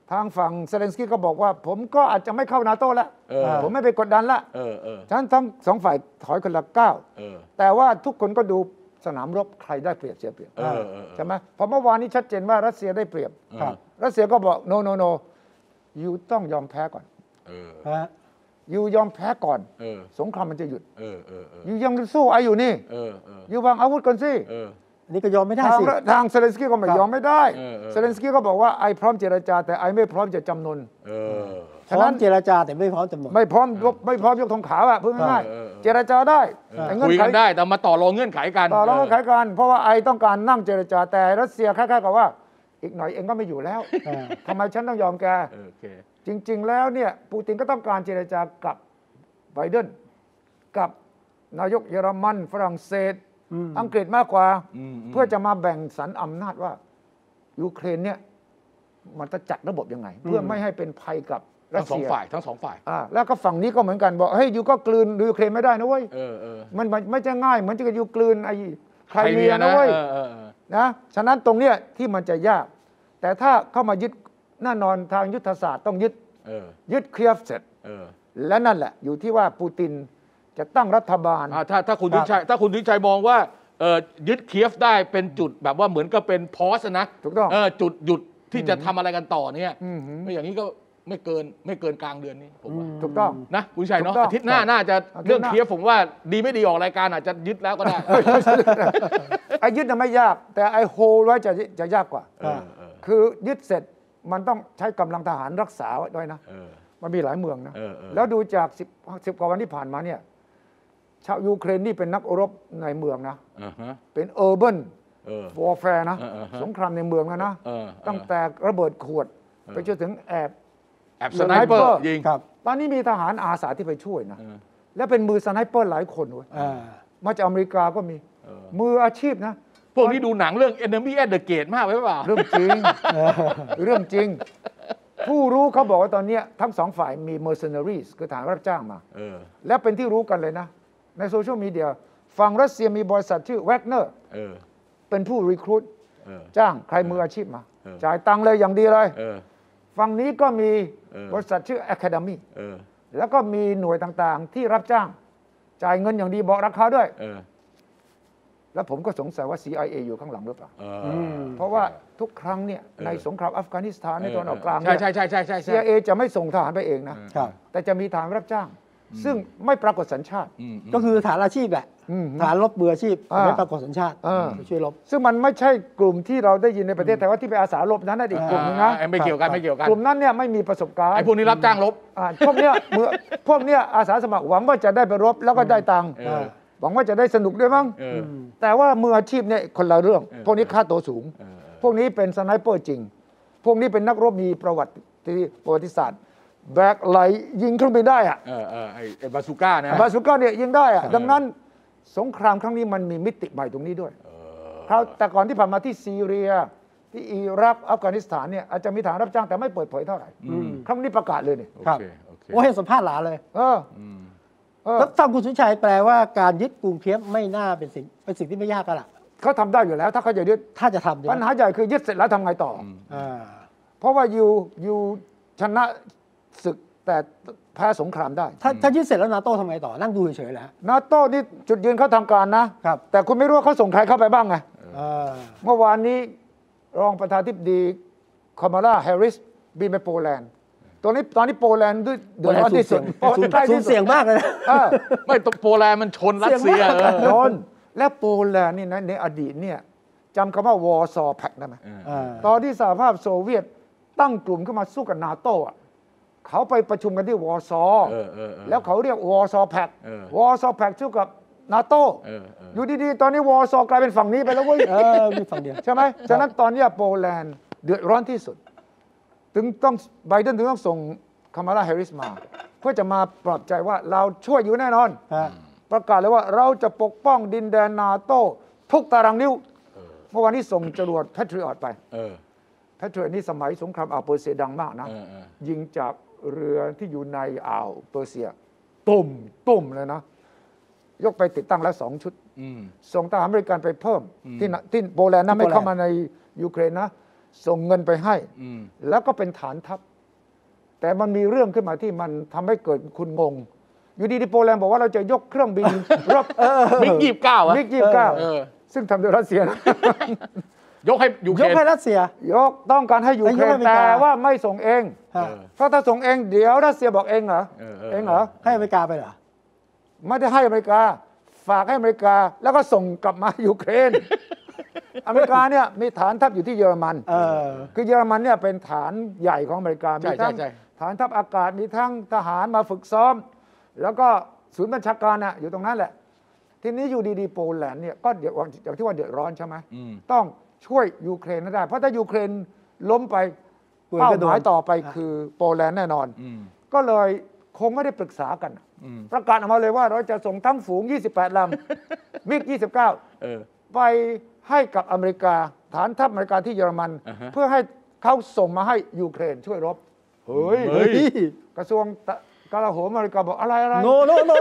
ทางฝั่งเซเลนสกี้ก็บอกว่าผมก็อาจจะไม่เข้านาโต้แล้วผมไม่ไปกดดันละฉะนั้นทั้งสองฝ่ายถอยคนละก้าวแต่ว่าทุกคนก็ดูสนามรบใครได้เปรียบเสียเปรียบใช่ไหมเพราะเมื่อวานนี้ชัดเจนว่ารัสเซียได้เปรียบรัสเซียก็บอก no ยูต้องยอมแพ้ก่อนยูยอมแพ้ก่อนสงครามมันจะหยุดยูยังสู้ไออยู่นี่ยูวางอาวุธก่อนสินี่ก็ยอมไม่ได้สิทางเซเลนสกี้ก็ไม่ยอมไม่ได้เซเลนสกี้ก็บอกว่าไอพร้อมเจรจาแต่ไอไม่พร้อมจะจำนนพร้อมเจรจาแต่ไม่พร้อมจำนนไม่พร้อมยกธงขาวอ่ะพูดง่ายๆเจรจาได้คุยกันได้แต่มาต่อรองเงื่อนไขกันต่อรองเงื่อนไขกันเพราะว่าไอต้องการนั่งเจรจาแต่รัสเซียคล้ายๆกับว่าอีกหน่อยเองก็ไม่อยู่แล้วทำไมฉันต้องยอมแกจริงๆแล้วเนี่ยปูตินก็ต้องการเจรจากับไบเดนกับนายกเยอรมันฝรั่งเศสอังกฤษมากกว่าเพื่อจะมาแบ่งสรรอำนาจว่ายูเครนเนี่ยมันจะจัดระบบยังไงเพื่อไม่ให้เป็นภัยกับรัสเซียทั้งสองฝ่ายแล้วก็ฝั่งนี้ก็เหมือนกันบอกเฮ้ยยูก็กลืนยูเครนไม่ได้นะเว้ยมันไม่จะง่ายเหมือนจะยูกลืนไอ้ไครเมียนะเว้ยนะฉะนั้นตรงเนี้ยที่มันจะยากแต่ถ้าเข้ามายึดแน่นอนทางยุทธศาสตร์ต้องยึดเคลียร์เสร็จและนั่นแหละอยู่ที่ว่าปูตินจะตั้งรัฐบาลถ้าคุณทิชัยมองว่ายึดเคียฟได้เป็นจุดแบบว่าเหมือนกับเป็นพอสนะถูกต้องจุดหยุดที่จะทำอะไรกันต่อเนี่ยไม่อย่างนี้ก็ไม่เกินกลางเดือนนี้ผมว่าถูกต้องนะคุณชัยเนาะอาทิตย์หน้าน่าจะเรื่องเคียฟผมว่าดีไม่ดีออกรายการอาจจะยึดแล้วก็ได้ไอ้ยึดน่ะไม่ยากแต่ไอ้โฮลไว้จะยากกว่าคือยึดเสร็จมันต้องใช้กำลังทหารรักษาด้วยนะมันมีหลายเมืองนะแล้วดูจาก10 กว่าวันที่ผ่านมาเนี่ยชาวยูเครนนี่เป็นนักรบในเมืองนะเป็นเออร์เบิร์นวอร์แฟร์นะสงครามในเมืองนะตั้งแต่ระเบิดขวดไปจนถึงแอบสไนเปอร์ยิงตอนนี้มีทหารอาสาที่ไปช่วยนะและเป็นมือสไนเปอร์หลายคนเว้ยมาจากอเมริกาก็มีมืออาชีพนะพวกนี้ดูหนังเรื่อง Enemy at the Gate มากไว้เปล่าเรื่องจริงเรื่องจริงผู้รู้เขาบอกว่าตอนนี้ทั้งสองฝ่ายมี mercenaries คือทหารรับจ้างมาและเป็นที่รู้กันเลยนะในโซเชียลมีเดียฝั่งรัสเซียมีบริษัทชื่อแวกเนอร์เป็นผู้รีครูทจ้างใครมืออาชีพมาจ่ายตังค์เลยอย่างดีเลยฝั่งนี้ก็มีบริษัทชื่อ Academy แล้วก็มีหน่วยต่างๆที่รับจ้างจ่ายเงินอย่างดีบอกราคาด้วยแล้วผมก็สงสัยว่า CIA อยู่ข้างหลังหรือเปล่าเพราะว่าทุกครั้งเนี่ยในสงครามอัฟกานิสถานในตะวันออกกลางเนี่ย CIA จะไม่ส่งทหารไปเองนะแต่จะมีทหารรับจ้างซึ่งไม่ปรากฏสัญชาติก็คือฐานอาชีพแหละฐานรบมืออาชีพไม่ปรากฏสัญชาติช่วยรบซึ่งมันไม่ใช่กลุ่มที่เราได้ยินในประเทศแต่ว่าที่ไปอาสารบนั้นอีกกลุ่มนึงนะไม่เกี่ยวกันกลุ่มนั้นเนี่ยไม่มีประสบการณ์ไอ้พวกนี้รับจ้างรบพวกเนี้ยอาสาสมัครหวังว่าจะได้ไปรบแล้วก็ได้ตังค์หวังว่าจะได้สนุกด้วยมั้งแต่ว่ามืออาชีพเนี่ยคนละเรื่องพวกนี้ค่าตัวสูงพวกนี้เป็นสไนเปอร์จริงพวกนี้เป็นนักรบมีประวัติศาสตร์แบกไหลยิงเครื่องบินได้อะไอ้บาซูก้านะบาซูก้าเนี่ยยิงได้อะดังนั้นสงครามครั้งนี้มันมีมิติใหม่ตรงนี้ด้วยแต่ก่อนที่ผ่านมาที่ซีเรียที่อิรักอัฟกานิสถานเนี่ยอาจจะมีฐานรับจ้างแต่ไม่เปิดเผยเท่าไหร่ครั้งนี้ประกาศเลยเนี่ยครับโอ้ให้สัมภาษณ์หลาเลยแล้วฟังคุณสุชัยแปลว่าการยึดกรุงเคียฟไม่น่าเป็นสิ่งที่ไม่ยากกันล่ะเขาทำได้อยู่แล้วถ้าเขาจะยึดถ้าจะทำปัญหาใหญ่คือยึดเสร็จแล้วทำไงต่อเพราะว่าอยู่ชนะศึกแต่แพ้สงครามได้ถ้ายึดเสร็จแล้วนาโต้ทำไงต่อนั่งดูเฉยๆแหละนาโต้นี่จุดยืนเขาทางการนะครับแต่คุณไม่รู้ว่าเขาส่งใครเข้าไปบ้างไงเมื่อวานนี้รองประธานาธิบดีคามาลาแฮร์ริสบินไปโปแลนด์ตอนนี้โปแลนด์เดือดร้อนที่สุดเสี่ยงมากเลยไม่โปแลนด์มันชนรัสเซียชนและโปแลนด์นี่นะในอดีตเนี่ยจำคำว่าวอร์ซอแพ็กได้ไหมตอนที่สหภาพโซเวียตตั้งกลุ่มขึ้นมาสู้กับนาโต้เขาไปประชุมกันที่วอร์ซอแล้วเขาเรียกวอร์ซอแพ็กวอร์ซอแพ็กสู้กับนาโต้อยู่ดีๆตอนนี้วอร์ซอกลายเป็นฝั่งนี้ไปแล้วเว้ยมีฝั่งเดียวใช่ไหมฉะนั้นตอนนี้โปแลนด์เดือดร้อนที่สุดถึงต้องไบเดนถึงต้องส่งคามาลาแฮร์ริสมาเพื่อจะมาปลอบใจว่าเราช่วยอยู่แน่นอนประกาศเลยว่าเราจะปกป้องดินแดนนาโต้ทุกตารางนิ้วเมื่อวานนี้ส่งจรวดแพทริออตไปแพทริออตนี่สมัยสงครามอ่าวเปอร์เซียดังมากนะยิงจากเรือที่อยู่ในอ่าวเปอร์เซียตุ่มเลยนะยกไปติดตั้งแล้ว2 ชุดส่งทหารอเมริกันไปเพิ่มที่โปแลนด์นะไม่เข้ามาในยูเครนนะส่งเงินไปให้แล้วก็เป็นฐานทัพแต่มันมีเรื่องขึ้นมาที่มันทำให้เกิดคุณงงอยู่ดีๆโปแลนด์บอกว่าเราจะยกเครื่องบินรบมิก29 มิก29ซึ่งทำโดยรัสเซียยกให้ยูเครนยกให้รัสเซียยกต้องการให้ยูเครนแต่ว่าไม่ส่งเองเพราะถ้าส่งเองเดี๋ยวรัสเซียบอกเองเหรอให้อเมริกาไปเหรอไม่ได้ให้อเมริกาฝากให้อเมริกาแล้วก็ส่งกลับมายูเครนอเมริกาเนี่ยมีฐานทัพอยู่ที่เยอรมันคือเยอรมันเนี่ยเป็นฐานใหญ่ของอเมริกามีทั้งฐานทัพอากาศมีทั้งทหารมาฝึกซ้อมแล้วก็ศูนย์บัญชาการน่ะอยู่ตรงนั้นแหละทีนี้อยู่ดีๆโปแลนด์เนี่ยก็เดี๋ยวอย่างที่ว่าเดือดร้อนใช่ไหมต้องช่วยยูเครนได้เพราะถ้ายูเครนล้มไปเป้าหมายต่อไปคือโปแลนด์แน่นอนก็เลยคงไม่ได้ปรึกษากันประกาศออกมาเลยว่าเราจะส่งทั้งฝูง28 ลำมิก29ไปให้กับอเมริกาฐานทัพอเมริกาที่เยอรมันเพื่อให้เขาส่งมาให้ยูเครนช่วยรบเฮ้ยกระทรวงกลาโหมอเมริกาบอกอะไรโน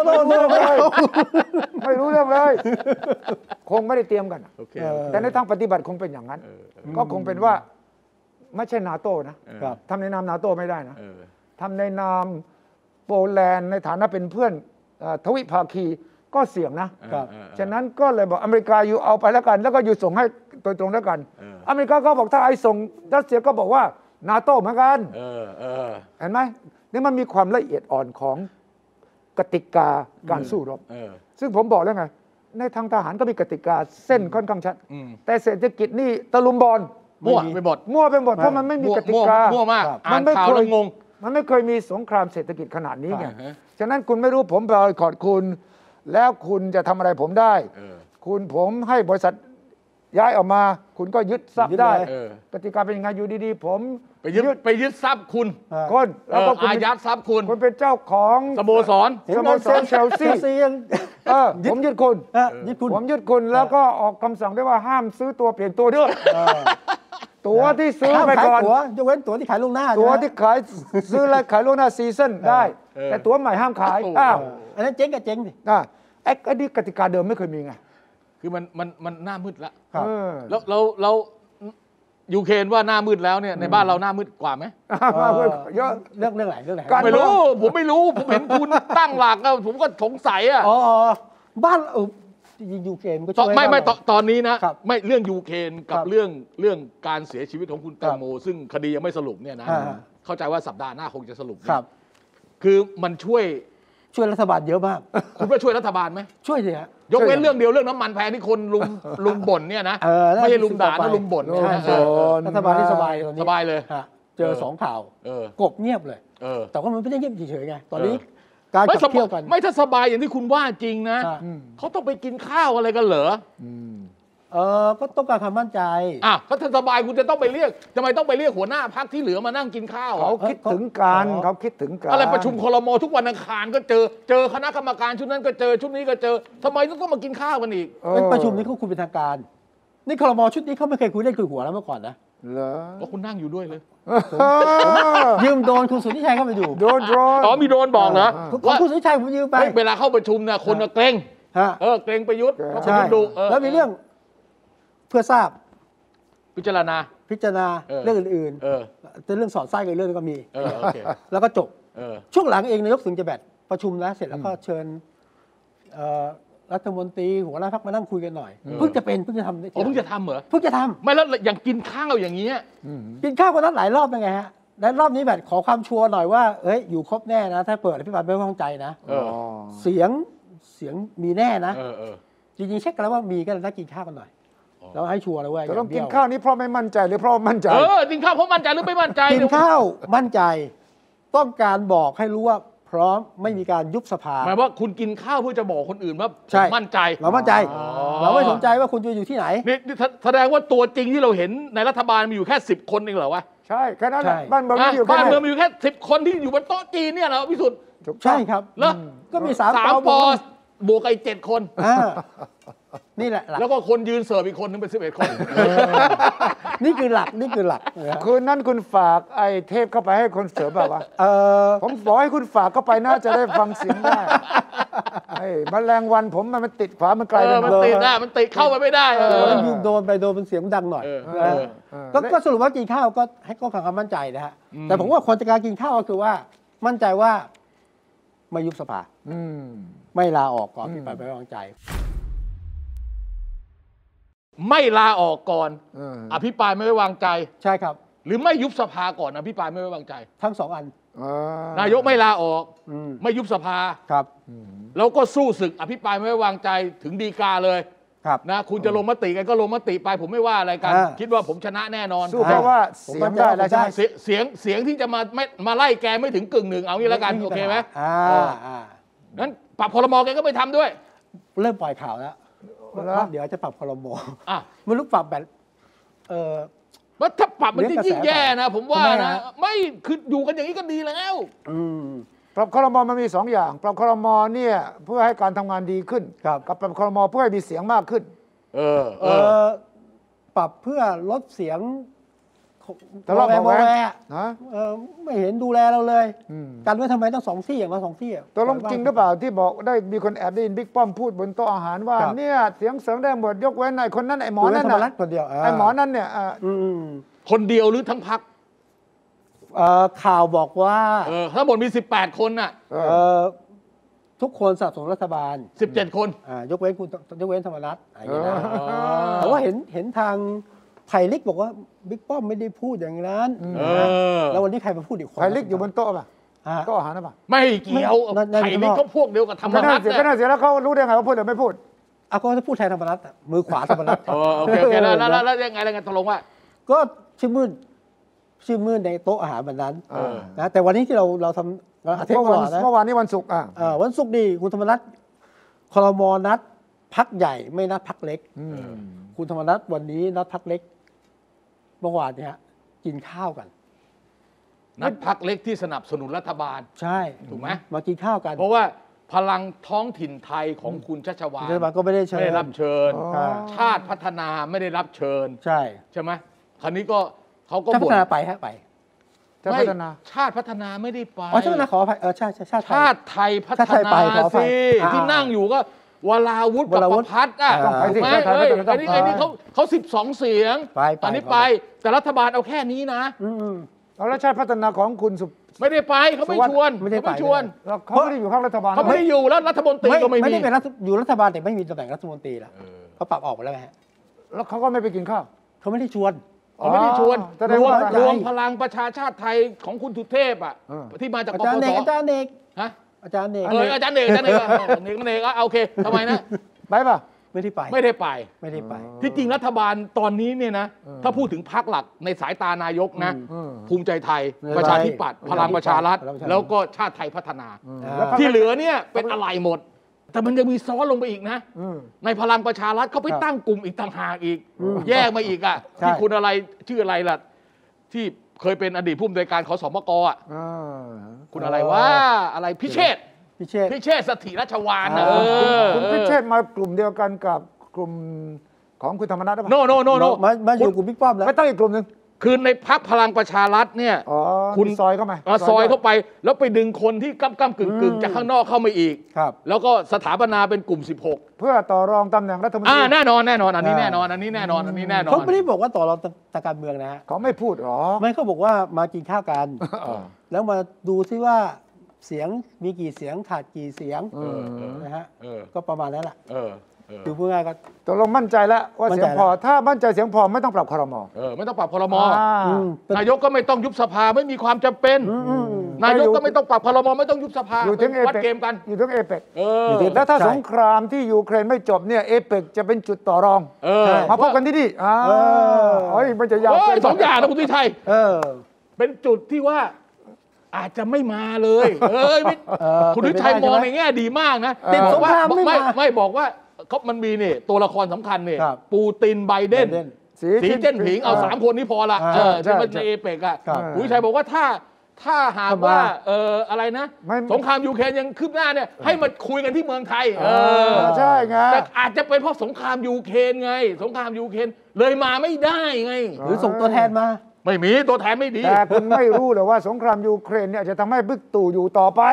ไม่รู้เรื่องเลยคงไม่ได้เตรียมกันแต่ในทางปฏิบัติคงเป็นอย่างนั้นก็คงเป็นว่าไม่ใช่นาโต้นะทำในนามนาโต้ไม่ได้นะทำในนามโปแลนด์ในฐานะเป็นเพื่อนทวิภาคีก็เสี่ยงนะฉะนั้นก็เลยบอกอเมริกาอยู่เอาไปแล้วกันแล้วก็อยู่ส่งให้โดยตรงแล้วกันอเมริกาก็บอกถ้าไอ้ส่งรัสเซียก็บอกว่านาโต้เหมือนกันเห็นไหมนี่มันมีความละเอียดอ่อนของกติกาการสู้รบซึ่งผมบอกแล้วไงในทางทหารก็มีกติกาเส้นค่อนข้างชัดแต่เศรษฐกิจนี่ตะลุมบอลมั่วไปหมดเพราะมันไม่มีกติกามั่วมากอ่านข่าวแล้วงงมันไม่เคยมีสงครามเศรษฐกิจขนาดนี้ไงฉะนั้นคุณไม่รู้ผมบอยคอตคุณแล้วคุณจะทำอะไรผมได้ผมให้บริษัทย้ายออกมาคุณก็ยึดทรัพย์ได้กติกาเป็นยังไงอยู่ดีๆผมไปยึดทรัพย์คุณแล้วก็อายัดทรัพย์คุณเป็นเจ้าของสโมสรเชลซีผมยึดคุณผมยึดคุณแล้วก็ออกคำสั่งด้วยว่าห้ามซื้อตัวเปลี่ยนตัวด้วยตัวที่ซื้อไปก่อนยกเว้นตัวที่ขายล่วงหน้าตัวที่ขายซื้อแล้วขายล่วงหน้าซีซั่นได้แต่ตัวใหม่ห้ามขายอันนั้นเจ๊งกับเจ๊งดิไอ้นี่กติกาเดิมไม่เคยมีไงคือมันหน้ามืดละแล้วยูเครนว่าหน้ามืดแล้วเนี่ยในบ้านเราหน้ามืดกว่าไหมเยอะเรื่องไหนไม่รู้ผมไม่รู้ผมเห็นคุณตั้งหลักผมก็สงสัยอ่ะบ้านยูเครนก็ช่วยไม่ตอนนี้นะไม่เรื่องยูเครนกับเรื่องการเสียชีวิตของคุณแตงโมซึ่งคดียังไม่สรุปเนี่ยนะเข้าใจว่าสัปดาห์หน้าคงจะสรุปคือมันช่วยรัฐบาลเยอะมากคุณว่าช่วยรัฐบาลไหมช่วยสิฮะยกเว้นเรื่องเดียวเรื่องน้ำมันแพงที่คนลุมบ่นเนี่ยนะไม่ใช่ลุมด่านะลุมบ่นรัฐบาลที่สบายตอนนี้สบายเลยเจอ2ข่าวกบเงียบเลยแต่ว่ามันไม่ได้เงียบเฉยๆไงตอนนี้การจับเที่ยวกันไม่ถ้าสบายอย่างที่คุณว่าจริงนะเขาต้องไปกินข้าวอะไรกันเหรอก็ต้องการความมั่นใจก็ถ้าสบายคุณจะต้องไปเรียกทำไมต้องไปเรียกหัวหน้าพรรคที่เหลือมานั่งกินข้าวเขาคิดถึงการอะไรประชุมครม.ทุกวันอังคารก็เจอคณะกรรมการชุดนั้นก็เจอชุดนี้ก็เจอทำไมต้องมากินข้าวกันอีกเป็นประชุมนี้เขาคุยเป็นทางการนี่ครม.ชุดนี้เขาไม่เคยคุยเล่นคุยหัวแล้วเมื่อก่อนนะเหรอก็คุณนั่งอยู่ด้วยเลยยืมโดนคุณสุทธิชัยเข้าไปดูโดนมีโดนบอกเหรอว่าคุณสุทธิชัยผมยืมไปเวลาเข้าประชุมเนี่ยคนเกรงเกรงประยุทธ์เขาคนดุแล้วมีเรื่องเพื่อทราบพิจารณาเรื่องอื่นแต่เรื่องสอดไส้กับเรื่องก็มีแล้วก็จบช่วงหลังเองนายกถึงจะแบบประชุมแล้วเสร็จแล้วก็เชิญรัฐมนตรีหัวหน้าพรรคมานั่งคุยกันหน่อยเพิ่งจะทำเพิ่งจะทำเหรอเพิ่งจะทำไม่แล้วอย่างกินข้าวอย่างนี้กินข้าวก็นัดหลายรอบยังไงฮะและรอบนี้แบบขอความชัวร์หน่อยว่าอยู่ครบแน่นะถ้าเปิดอภิปรายไม่ไว้วางใจนะเสียงมีแน่นะจริงๆเช็คกันแล้วว่ามีก็นัดกินข้าวกันหน่อยเราให้ชัวร์เลยว่าจะต้องกินข้าวนี้เพราะไม่มั่นใจหรือเพราะมั่นใจกินข้าวเพราะมั่นใจหรือไม่มั่นใจกินข้าวมั่นใจต้องการบอกให้รู้ว่าพร้อมไม่มีการยุบสภาหมายว่าคุณกินข้าวเพื่อจะบอกคนอื่นว่ามั่นใจเรามั่นใจเราไม่สนใจว่าคุณจะอยู่ที่ไหนนี่แสดงว่าตัวจริงที่เราเห็นในรัฐบาลมีอยู่แค่10 คนเองเหรอวะใช่แค่นั้นแหละบ้านเมืองมีอยู่แค่10 คนที่อยู่บนโต๊ะจีนเนี่ยเหรอพิสุทธิ์ใช่ครับแล้วก็มี 3 ปบวกอีก7 คนนี่แหละแล้วก็คนยืนเสิร์ฟอีกคนนึงเป็น11 คนนี่คือหลักนะคืนนั้นคุณฝากไอ้เทปเข้าไปให้คนเสริมแบบว่าผมบอกให้คุณฝากเข้าไปน่าจะได้ฟังเสียงได้ไอ้แมลงวันผมมันติดฝามันไกลเลยมันติดนะมันติดเข้าไปไม่ได้มันโดนเป็นเสียงดังหน่อยก็สรุปว่ากินข้าวก็ให้ก็ความมั่นใจนะฮะแต่ผมว่าคนจากการกินข้าวก็คือว่ามั่นใจว่าไม่ยุบสภาไม่ลาออกก่อนที่ไปไม่วางใจไม่ลาออกก่อนอภิปรายไม่ไว้วางใจใช่ครับหรือไม่ยุบสภาก่อนอภิปรายไม่ไว้วางใจทั้งสองอันนายกไม่ลาออกไม่ยุบสภาครับแล้วก็สู้ศึกอภิปรายไม่ไว้วางใจถึงฎีกาเลยนะคุณจะลงมติกันก็ลงมติไปผมไม่ว่าอะไรกันคิดว่าผมชนะแน่นอนสู้เพราะว่าเสียงได้แล้วใช่เสียงที่จะมาไล่แกไม่ถึงกึ่งหนึ่งเอางี้แล้วกันโอเคไหมงั้นปรับพรม.แกก็ไม่ทำด้วยเริ่มปล่อยข่าวแล้วเดี๋ยวจะปรับพรม.ไม่รู้ปรับแบบว่าถ้าปรับมันจะยิ่งแย่นะผมว่านะไม่คืออยู่กันอย่างนี้ก็ดีแล้วปรับครม.มันมี2 อย่างปรับครม.เนี่ยเพื่อให้การทำงานดีขึ้นกับปรับครม.เพื่อให้มีเสียงมากขึ้นปรับเพื่อลดเสียงทะเลาะเบาแวงนะไม่เห็นดูแลเราเลยกันไว้ทำไมต้อง2 ที่อย่างละ2 ที่ตกลงจริงหรือเปล่าที่บอกได้มีคนแอบได้ยินบิ๊กป้อมพูดบนโต๊ะอาหารว่าเนี่ยเสียงเสริงได้หมดยกเว้นไอ้คนนั้นไอ้หมอนั่นน่ะคนเดียวไอ้หมอนั่นเนี่ยคนเดียวหรือทั้งพรรคข่าวบอกว่าทั้งหมดมี18 คนน่ะทุกคนสนับสนุนรัฐบาล 17 คนยกเว้นธรรมนัสแต่ว่าเห็นทางไผ่ลิกบอกว่าบิ๊กป้อมไม่ได้พูดอย่างนั้นแล้ววันนี้ใครมาพูดอีกคนไผ่ลิกอยู่บนโต๊ะป่ะโต๊ะอาหารป่ะไม่เกี่ยวไผ่ลิกเขาพวกเดียวกับธรรมนัสก็น่าเสียแล้วเขารู้ได้ไงว่าพูดหรือไม่พูดเขาจะพูดแทนธรรมนัสมือขวาธรรมนัสโอเคแล้วยังไงตกลงว่าก็ชื่นมื่นในโต๊ะอาหารแบบนั้นนะแต่วันนี้ที่เราทำอาทิตย์ก่อนนะเมื่อวานนี้วันศุกร์วันศุกร์ดีคุณธรรมนัสครม.นัดพรรคใหญ่ไม่นัดพรรคเล็กคุณธรรมนัสวันนี้นัดพรรคเล็กเมื่อวานเนี่ยกินข้าวกันนัดพรรคเล็กที่สนับสนุนรัฐบาลใช่ถูกไหมมากินข้าวกันเพราะว่าพลังท้องถิ่นไทยของคุณชัชวาลก็ไม่ได้รับเชิญชาติพัฒนาไม่ได้รับเชิญใช่ไหมคราวนี้ก็เขาก็บ่นไปไม่ชาติพัฒนาไม่ได้ไปชาติพัฒนาขออภัยชาติไทยพัฒนาสิที่นั่งอยู่ก็วราวุธกับประพัฒน์ถูกไหมอันนี้เขา12 เสียงอันนี้ไปแต่รัฐบาลเอาแค่นี้นะแล้วชาติพัฒนาของคุณไม่ได้ไปเขาไม่ชวนเขาไม่ได้อยู่ข้างรัฐบาลเขาไม่ได้อยู่แล้วรัฐมนตรีก็ไม่ได้เป็นอยู่รัฐบาลแต่ไม่มีตำแหน่งรัฐมนตรีละเขาปรับออกไปแล้วฮะแล้วเขาก็ไม่ไปกินข้าวเขาไม่ได้ชวนไม่ได้ชวนรวมพลังประชาชาติไทยของคุณสุเทพที่มาจากกปปสอาจารย์เอกอาจารย์เอกโอเคทำไมนะไปป่ะไม่ได้ไปที่จริงรัฐบาลตอนนี้เนี่ยนะถ้าพูดถึงพรรคหลักในสายตานายกนะภูมิใจไทยประชาธิปัตย์พลังประชารัฐแล้วก็ชาติไทยพัฒนาที่เหลือเนี่ยเป็นอะไรหมดแต่มันยังมีซ้อนลงไปอีกนะในพลังประชารัฐเขาไปตั้งกลุ่มอีกต่างหากอีกแยกมาอีกที่คุณอะไรชื่ออะไรล่ะที่เคยเป็นอดีตผู้อำนวยการขสมกคุณอะไรว่าอะไรพิเชษสถิรชวาลคุณพิเชษมากลุ่มเดียวกันกับกลุ่มของคุณธรรมนัสหรือเปล่าโนมาอยู่กลุ่มบิ๊กป้อมแล้วไม่ตั้งอีกกลุ่มนึงคือในพรรคพลังประชารัฐเนี่ยคุณซอยเข้ามาซอยเข้าไปแล้วไปดึงคนที่ก้ำกึ่งจากข้างนอกเข้ามาอีกแล้วก็สถาปนาเป็นกลุ่ม16 เพื่อต่อรองตำแหน่งรัฐมนตรีแน่นอนอันนี้แน่นอนเขาไม่ได้บอกว่าต่อรองทางการเมืองนะเขาไม่พูดหรอไม่เขาบอกว่ามากินข้าวกันแล้วมาดูซิว่าเสียงมีกี่เสียงขาดกี่เสียงนะฮะก็ประมาณนั้นแหละคือพูดง่ายก็ตกลงมั่นใจแล้วว่าเสียงพอถ้ามั่นใจเสียงพอไม่ต้องปรับครม. ไม่ต้องปรับครม.นายกก็ไม่ต้องยุบสภาไม่มีความจำเป็นนายกก็ไม่ต้องปรับครม.ไม่ต้องยุบสภาอยู่ถึงวัดเกมกันอยู่ถึงเอเปกแล้วถ้าสงครามที่ยูเครนไม่จบเนี่ยเอเปกจะเป็นจุดต่อรองมาพบกันที่นี่มันจะยาวเป็น2 อย่างนะคุณทิชัยเป็นจุดที่ว่าอาจจะไม่มาเลยคุณทิชัยมองในแง่ดีมากนะบอกว่าไม่บอกว่าเขามันมีนี่ตัวละครสำคัญนี่ปูตินไบเดนสีเจิ้นผิงเอา3 คนนี้พอละที่มันในเอเปกคุณทิชัยบอกว่าถ้าหากว่าอะไรนะสงครามยูเครนยังคืบหน้าเนี่ยให้มาคุยกันที่เมืองไทยใช่ไงแต่อาจจะเป็นเพราะสงครามยูเครนไงสงครามยูเครนเลยมาไม่ได้ไงหรือส่งตัวแทนมาไม่มีตัวแทนไม่ดีแต่คุณไม่รู้เลยว่าสงครามยูเครนเนี่ยจะทำให้บิ๊กตู่อยู่ต่อไป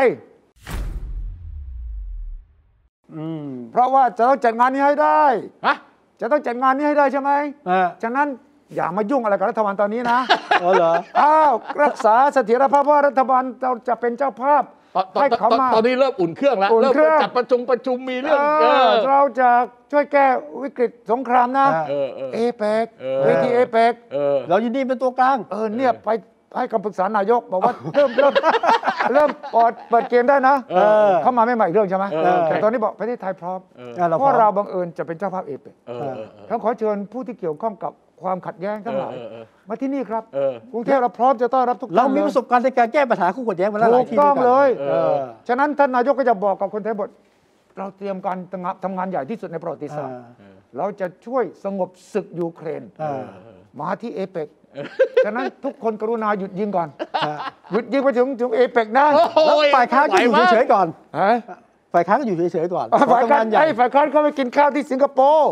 เพราะว่าจะต้องจัดงานนี้ให้ได้จะต้องจัดงานนี้ให้ได้ใช่ไหมฉะนั้นอย่ามายุ่งอะไรกับรัฐบาลตอนนี้นะอ๋อเหรอรักษาเสถียรภาพว่ารัฐบาลเราจะเป็นเจ้าภาพให้เขามาตอนนี้เริ่มอุ่นเครื่องแล้วเริ่มจัดประชุมมีเรื่องเราจะช่วยแก้วิกฤตสงครามนะเอเปกเวทีเอเปกเรายินดีเป็นตัวกลางเนี่ยไปให้คำปรึกษานายกบอกว่าเริ่มเปิดเกมได้นะเข้ามาไม่ใหม่เรื่องใช่ไหมแต่ตอนนี้บอกประเทศไทยพร้อมเพราะเราบังเอิญจะเป็นเจ้าภาพเอเปกเขาขอเชิญผู้ที่เกี่ยวข้องกับความขัดแย้งทั้งหลายมาที่นี่ครับกรุงเทพเราพร้อมจะต้อนรับทุกท่านเรามีประสบการณ์ในการแก้ปัญหาคู่ขัดแย้งมาแล้วหลายที่ถูกต้องเลยฉะนั้นท่านนายกก็จะบอกกับคนไทยบทเราเตรียมการทำงานใหญ่ที่สุดในประวัติศาสตร์เราจะช่วยสงบศึกยูเครนมาที่เอเปกฉะนั้นทุกคนกรุณาหยุดยิงก่อนหยุดยิงไปถึงเอเปกนะแล้วฝ่ายค้านก็อยู่เฉยๆก่อนฝ่ายค้านก็อยู่เฉยๆก่อนฝ่ายค้านเขาไปกินข้าวที่สิงคโปร์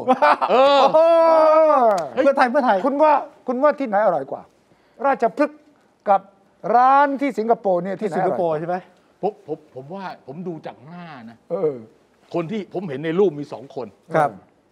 เพื่อไทยคุณว่าที่ไหนอร่อยกว่าราชพฤกษ์กับร้านที่สิงคโปร์เนี่ยที่สิงคโปร์ใช่ไหมผมว่าผมดูจากหน้านะคนที่ผมเห็นในรูปมี2 คนครับ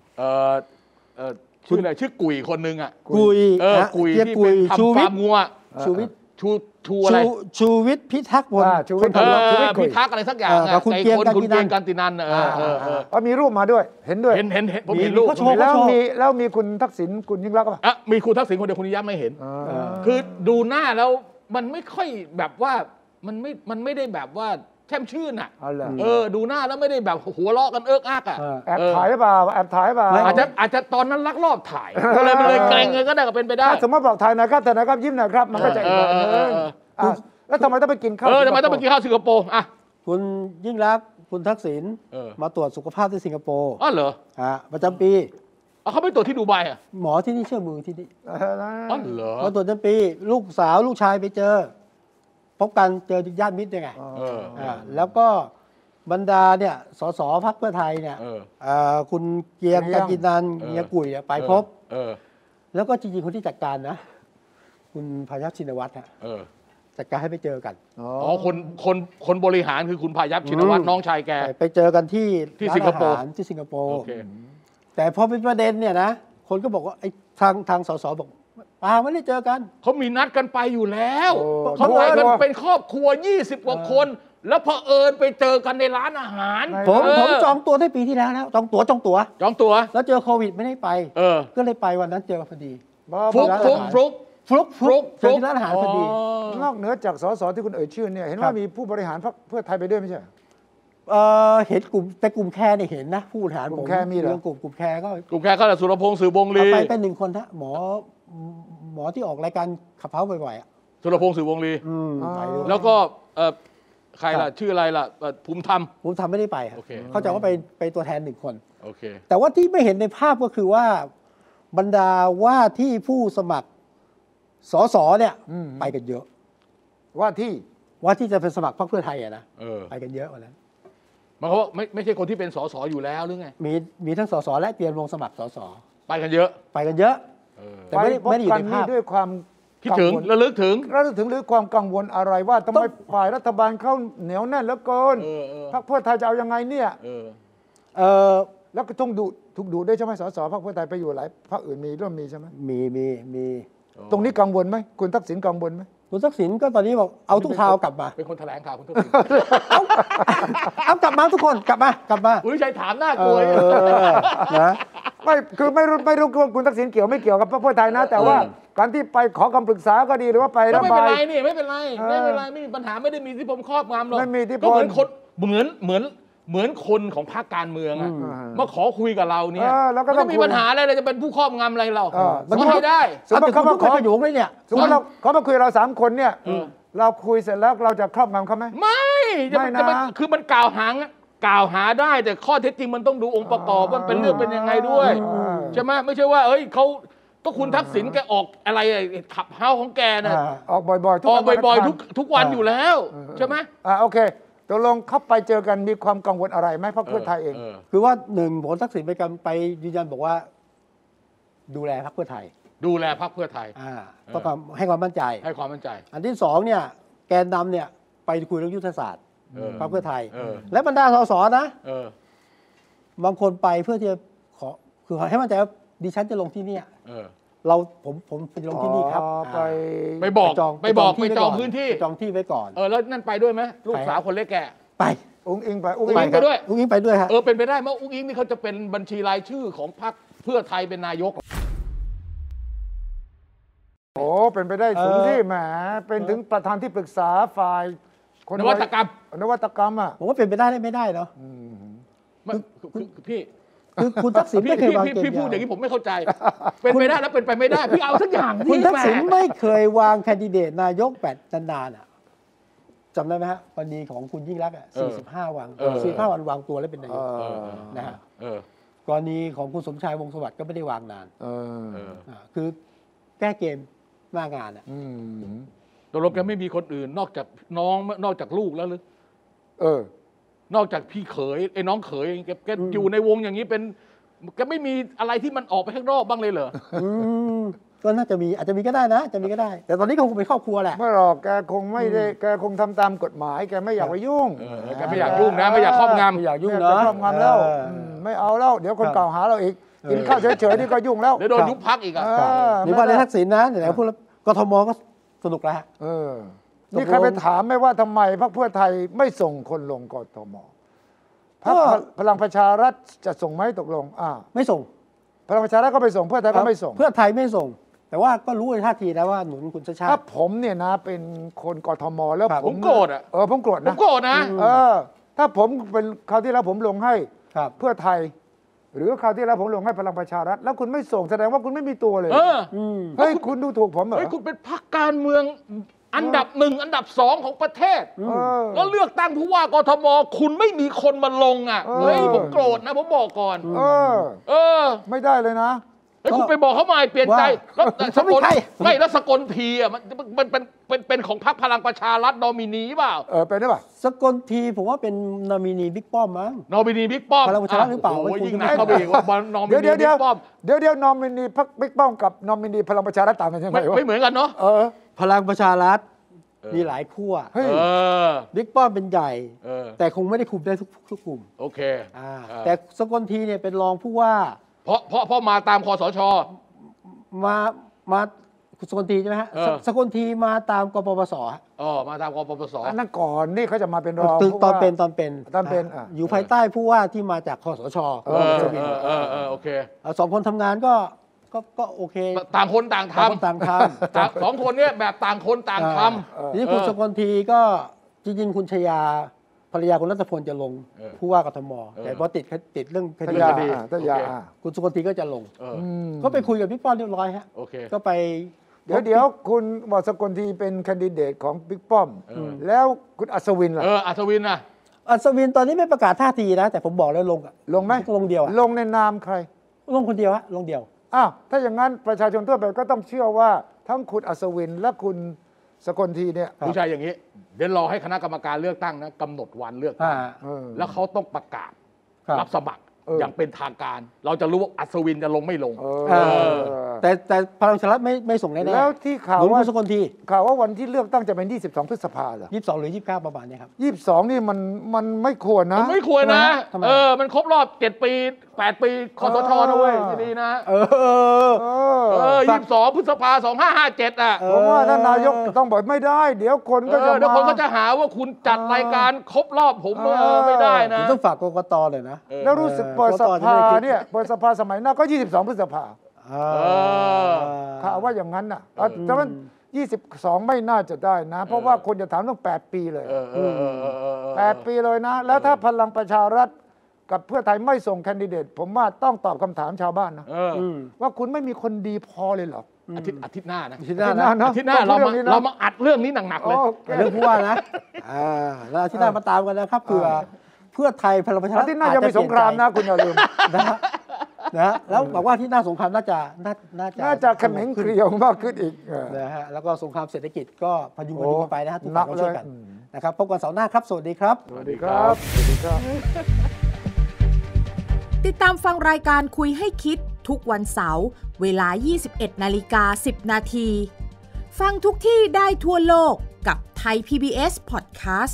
ชื่ออะไรชื่อกุยคนนึงอ่ะกุยที่เป็นทำฟาร์มงัวชูวิทย์อะไรชูวิทย์พิทักษ์พิทักษ์อะไรสักอย่างคุณเกียงกันตินันมีรูปมาด้วยเห็นด้วยผมเห็นรูปแล้วมีคุณทักษิณคุณยิ่งรักษณ์ป่ะมีคุณทักษิณคนเดียวคุณยิ่งรักษณ์ไม่เห็นคือดูหน้าแล้วมันไม่ค่อยแบบว่ามันไม่ได้แบบว่าแช่มชื่นอ่ะดูหน้าแล้วไม่ได้แบบหัวเราะกันเอิ๊กอักอ่ะแอบถ่ายเปล่าอาจจะตอนนั้นลักลอบถ่ายก็เลยเกรงเลยก็ได้ก็เป็นไปได้สมมติบอกถ่ายนะครับแต่นะครับยิ้มหน่อยครับมันก็จะอีกแบบนึงแล้วทำไมต้องไปกินข้าวทำไมต้องไปกินข้าวสิงคโปร์อ่ะคุณยิ่งรักษณ์คุณทักษิณมาตรวจสุขภาพที่สิงคโปร์เหรอประจำปีเขาไม่ตรวจที่ดูไบอ่ะหมอที่นี่เชื่อมือที่นี่เหรอมาตรวจประจำปีลูกสาวลูกชายไปเจอพบกันเจอญาติมิตรยังไงแล้วก็บรรดาเนี่ยสสพรรคเพื่อไทยเนี่ยคุณเกียงกันกินันเมียกุ๋ยไปพบแล้วก็จริงๆคนที่จัดการนะคุณพายัพชินวัตรจัดการให้ไปเจอกันคนบริหารคือคุณพายัพชินวัตรน้องชายแกไปเจอกันที่สิงคโปร์แต่พอเป็นประเด็นเนี่ยนะคนก็บอกว่าไอ้ทางสสบอกไม่ได้เจอกันเขามีนัดกันไปอยู่แล้วเขาไปกันเป็นครอบครัว20 กว่าคนแล้วพอไปเจอกันในร้านอาหารผมจองตั๋วได้ปีที่แล้วจองตั๋วแล้วเจอโควิดไม่ได้ไปก็เลยไปวันนั้นเจอพอดีฟลุกเจอที่ร้านอาหารพอดีนอกเหนือจากสสที่คุณเอ่ยชื่อเนี่ยเห็นว่ามีผู้บริหารพรรคเพื่อไทยไปด้วยไม่ใช่เห็นกลุ่มแต่กลุ่มแคร์เนี่ยเห็นนะผู้บริหารผมแค่มีเหรอกลุ่มแคร์ก็สุรพงษ์สืบวงลีไป1 คนฮะหมอที่ออกรายการขับเฮ้าบ่อยๆสุรพงษ์สืบวงลีแล้วก็ใครล่ะชื่ออะไรล่ะภูมิธรรมไม่ได้ไปเขาจะว่าไปตัวแทน1 คนแต่ว่าที่ไม่เห็นในภาพก็คือว่าบรรดาว่าที่ผู้สมัครสสเนี่ยไปกันเยอะว่าที่จะเป็นสมัครพรรคเพื่อไทยนะไปกันเยอะวันนั้นมันเขาว่าไม่ใช่คนที่เป็นสสอยู่แล้วหรือไงมีทั้งสสและเตรียมลงสมัครสสไปกันเยอะแต่ไม่ได้อยู่ในภาพด้วยความคิดถึงระลึกถึงหรือความกังวลอะไรว่าทำไมฝ่ายรัฐบาลเข้าเหนียวแน่นเหลือเกินพรรคเพื่อไทยจะเอายังไงเนี่ยแล้วก็ต้องถูกดูด้วยใช่ไหมสสพรรคเพื่อไทยไปอยู่หลายพรรคอื่นมีเริ่มมีใช่ไหมมีตรงนี้กังวลไหมคุณทักษิณกังวลไหมคุณทักษิณก็ตอนนี้บอกเอาทุกทาวกลับมาเป็นคนแถลงข่าวคุณทักษิณเอากลับมาทุกคนกลับมาอุ้ยใจถามหน้ากลัวนะไม่รู้คุณทักษิณเกี่ยวไม่เกี่ยวกับพรรคเพื่อไทยนะแต่ว่าการที่ไปขอคำปรึกษาก็ดีหรือว่าไประบายไม่เป็นไรไม่มีปัญหาไม่ได้มีที่ผมครอบงำหรอกไม่มีที่ก็เหมือนคนของพรรคการเมืองมาขอคุยกับเราเนี่ยไม่ต้องมีปัญหาอะไรเลยจะเป็นผู้ครอบงำอะไรเราไม่ได้สมมติเขามาขอประโยคเลยเนี่ยสมมติเขามาคุยเรา3 คนเนี่ยเราคุยเสร็จแล้วเราจะครอบงำเขาไหมไม่คือมันกล่าวหาได้แต่ข้อเท็จจริงมันต้องดูองค์ประกอบว่าเป็นเรื่องเป็นยังไงด้วยใช่ไหมไม่ใช่ว่าเขาก็ก็คุณทักษิณแกออกอะไรขับเฮ้าของแกนะออกบ่อยๆออกบ่อยๆทุกวันอยู่แล้วใช่ไหมโอเคตกลงเข้าไปเจอกันมีความกังวลอะไรไหมพรรคเพื่อไทยเองคือว่าหนึ่งผลทักษิณไปยืนยันบอกว่าดูแลพรรคเพื่อไทยดูแลพรรคเพื่อไทยต้องให้ความมั่นใจอันที่สองเนี่ยแกนนำเนี่ยไปคุยเรื่องยุทธศาสตร์พรรคเพื่อไทยและบรรดาสสนะบางคนไปเพื่อที่จะขอคือให้มั่นใจว่าดิฉันจะลงที่นี่ผมจะลงที่นี่ครับไปจองพื้นที่จองที่ไว้ก่อนแล้วนั่นไปด้วยไหมลูกสาวคนเล็กแกไปอุ้งอิงไปด้วยอุ้งอิงไปด้วยฮะเป็นไปได้ไหมอุ้งอิงนี่เขาจะเป็นบัญชีรายชื่อของพรรคเพื่อไทยเป็นนายกเป็นไปได้สูงที่แหมเป็นถึงประธานที่ปรึกษาฝ่ายนวัตกรรมอ่ะผมว่าเป็นไปได้ไม่ได้เนาะพี่คุณทักษิณไม่เคยวางเกมพี่พูดอย่างนี้ผมไม่เข้าใจเป็นไปได้แล้วเป็นไปไม่ได้พี่เอาสักอย่างคุณทักษิณไม่เคยวางแคนดิเดตนายกนานๆจำได้ไหมฮะกรณีของคุณยิ่งรักษณ์45 วัน45 วันวางตัวแล้วเป็นนายกนะฮะกรณีของคุณสมชายวงศ์สวัสดิ์ก็ไม่ได้วางนานคือแก้เกมหน้างานตกลงแกไม่มีคนอื่นนอกจากน้องนอกจากลูกแล้วหรือนอกจากพี่เขยไอ้น้องเขยแกอยู่ในวงอย่างนี้เป็นแกไม่มีอะไรที่มันออกไปข้างนอกบ้างเลยเหรอก็น่าจะมีอาจจะมีก็ได้นะจะมีก็ได้แต่ตอนนี้คงเป็นครอบครัวแหละไม่หรอกแกคงไม่ได้แกคงทำตามกฎหมายแกไม่อยากไปยุ่งแกไม่อยากยุ่งนะไม่อยากครอบงำไม่อยากยุ่งนะครอบงำแล้วไม่เอาแล้วเดี๋ยวคนกล่าวหาเราอีกกินข้าวเฉยๆนี่ก็ยุ่งแล้วเดี๋ยวโดนยุบพรรคอีกอ่ะนี่ว่าในทักษิณนะไหนพูดกทมก็สนุกแล้วนี่ใครไปถามไหมว่าทำไมพรรคเพื่อไทยไม่ส่งคนลงกทมพรรคพลังประชารัฐจะส่งไหมตกลงไม่ส่งพลังประชารัฐก็ไปส่งเพื่อไทยก็ไม่ส่งเพื่อไทยไม่ส่งแต่ว่าก็รู้ในท่าทีนะว่าหนุนคุณชาติชาติถ้าผมเนี่ยนะเป็นคนกทมแล้วผมโกรธผมโกรธนะถ้าผมเป็นคราวที่แล้วผมลงให้เพื่อไทยหรือคราวที่แล้วผมลงให้พลังประชารัฐแล้วคุณไม่ส่งแสดงว่าคุณไม่มีตัวเลยเฮ้ยคุณดูถูกผมเหรอคุณเป็นพรรคการเมืองอันดับ1อันดับ2ของประเทศแล้วเลือกตั้งผู้ว่ากทมคุณไม่มีคนมาลงเฮ้ยผมโกรธนะผมบอกก่อนไม่ได้เลยนะคุณไปบอกเขาใหม่เปลี่ยนใจแล้วสกลไม่แล้วสกลทีมันเป็นของพรรคพลังประชารัฐนอมินีเปล่าเป็นได้ป่ะสกลทีผมว่าเป็นนอมินีบิ๊กป้อมมั้งนอมินีบิ๊กป้อมพลังประชารัฐหรือเปล่ายิ่งหนักเข้าไปอีกว่านอมินีบิ๊กป้อมเดี๋ยวนอมินีพรรคบิ๊กป้อมกับนอมินีพลังประชารัฐต่างกันยังไงวะไม่เหมือนกันเนาะพลังประชารัฐมีหลายขั้วบิ๊กป้อมเป็นใหญ่แต่คงไม่ได้คุมได้ทุกกลุ่มโอเคแต่สกลทีเนี่ยเป็นรองผู้ว่าเพราะมาตามคสช. มาสกลทีใช่ไหมฮะสกลทีมาตามกปปส. มาตามกปปส. นั่นก่อนนี่เขาจะมาเป็นรองตอนเป็นอยู่ภายใต้ผู้ว่าที่มาจากคสช. โอเค 2 คนทำงานก็โอเคต่างคนต่างทำ2 คนเนี่ยแบบต่างคนต่างทำนี่คุณสกลทีก็จริงๆคุณชยาภรรยาคุณรัตพลจะลงผู้ว่ากทมแต่พอติดเรื่องคดีคุณสกลทีก็จะลงก็ไปคุยกับพี่ป้อมเรียบร้อยฮะก็ไปเดี๋ยวคุณบอกสกลทีเป็นแคนดิเดตของบิ๊กป้อมแล้วคุณอัศวินล่ะอัศวินอัศวินตอนนี้ไม่ประกาศท่าทีนะแต่ผมบอกแล้วลงไหมลงเดียวลงในนามใครลงคนเดียวฮะลงเดียวถ้าอย่างนั้นประชาชนทั่วไปก็ต้องเชื่อว่าทั้งคุณอัศวินและคุณสกลทีเนี่ยผู้ชายอย่างนี้เดี๋ยวรอให้คณะกรรมการเลือกตั้งนะกำหนดวันเลือกตั้งแล้วเขาต้องประกาศรับสมัครอย่างเป็นทางการเราจะรู้ว่าอัศวินจะลงไม่ลงแต่พลังประชารัฐไม่ส่งแน่ๆแล้วที่ข่าวว่าสกลทีข่าวว่าวันที่เลือกตั้งจะเป็น22 พฤษภาคมเหรอ 22 หรือ 29ประมาณนี้ครับ 22นี่มันไม่ควรนะไม่ควรนะมันครบรอบ7 ปี8 ปีคสช.ด้วยดีนะ22 พฤษภาคม 2557 ผมว่าท่านนายกต้องบอกไม่ได้เดี๋ยวคนก็จะหาว่าคุณจัดรายการครบรอบผมไม่ได้นะต้องฝากกกต.เลยนะแล้วรู้สึกเปิดสภาเนี่ยเปิดสภาสมัยหน้าก็22 พฤษภาคมข่าวว่าอย่างนั้นน่ะแต่ว่า22ไม่น่าจะได้นะเพราะว่าคนจะถามต้อง8 ปีเลย8 ปีเลยนะแล้วถ้าพลังประชารัฐกับเพื่อไทยไม่ส่งแคนดิเดตผมว่าต้องตอบคำถามชาวบ้านนะว่าคุณไม่มีคนดีพอเลยเหรออาทิตย์หน้านะอาทิตย์หน้าเรามาอัดเรื่องนี้หนักๆเลยเรื่องผู้ว่านะแล้วอาทิตย์หน้ามาตามกันนะครับเพื่อไทยพลังประชารัฐอาทิตย์หน้าจะมีสงครามนะคุณอย่าลืมนะนะแล้วบอกว่าที่หน้าสงครามน่าจะเขม็งเกลียวมากขึ้นอีกนะฮะแล้วก็สงครามเศรษฐกิจก็พยุงกันไปนะฮะทุกฝ่ายต้องช่วยกันนะครับพบกันเสาร์หน้าครับสวัสดีครับสวัสดีครับสวัสดีครับติดตามฟังรายการคุยให้คิดทุกวันเสาร์เวลา 21:10 นาทีฟังทุกที่ได้ทั่วโลกกับ Thai PBS Podcast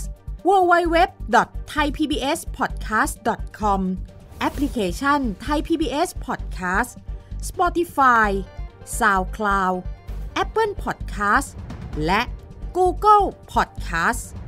www.thaipbspodcast.com แอปพลิเคชัน Thai PBS Podcast Spotify SoundCloud Apple Podcast และ Google Podcast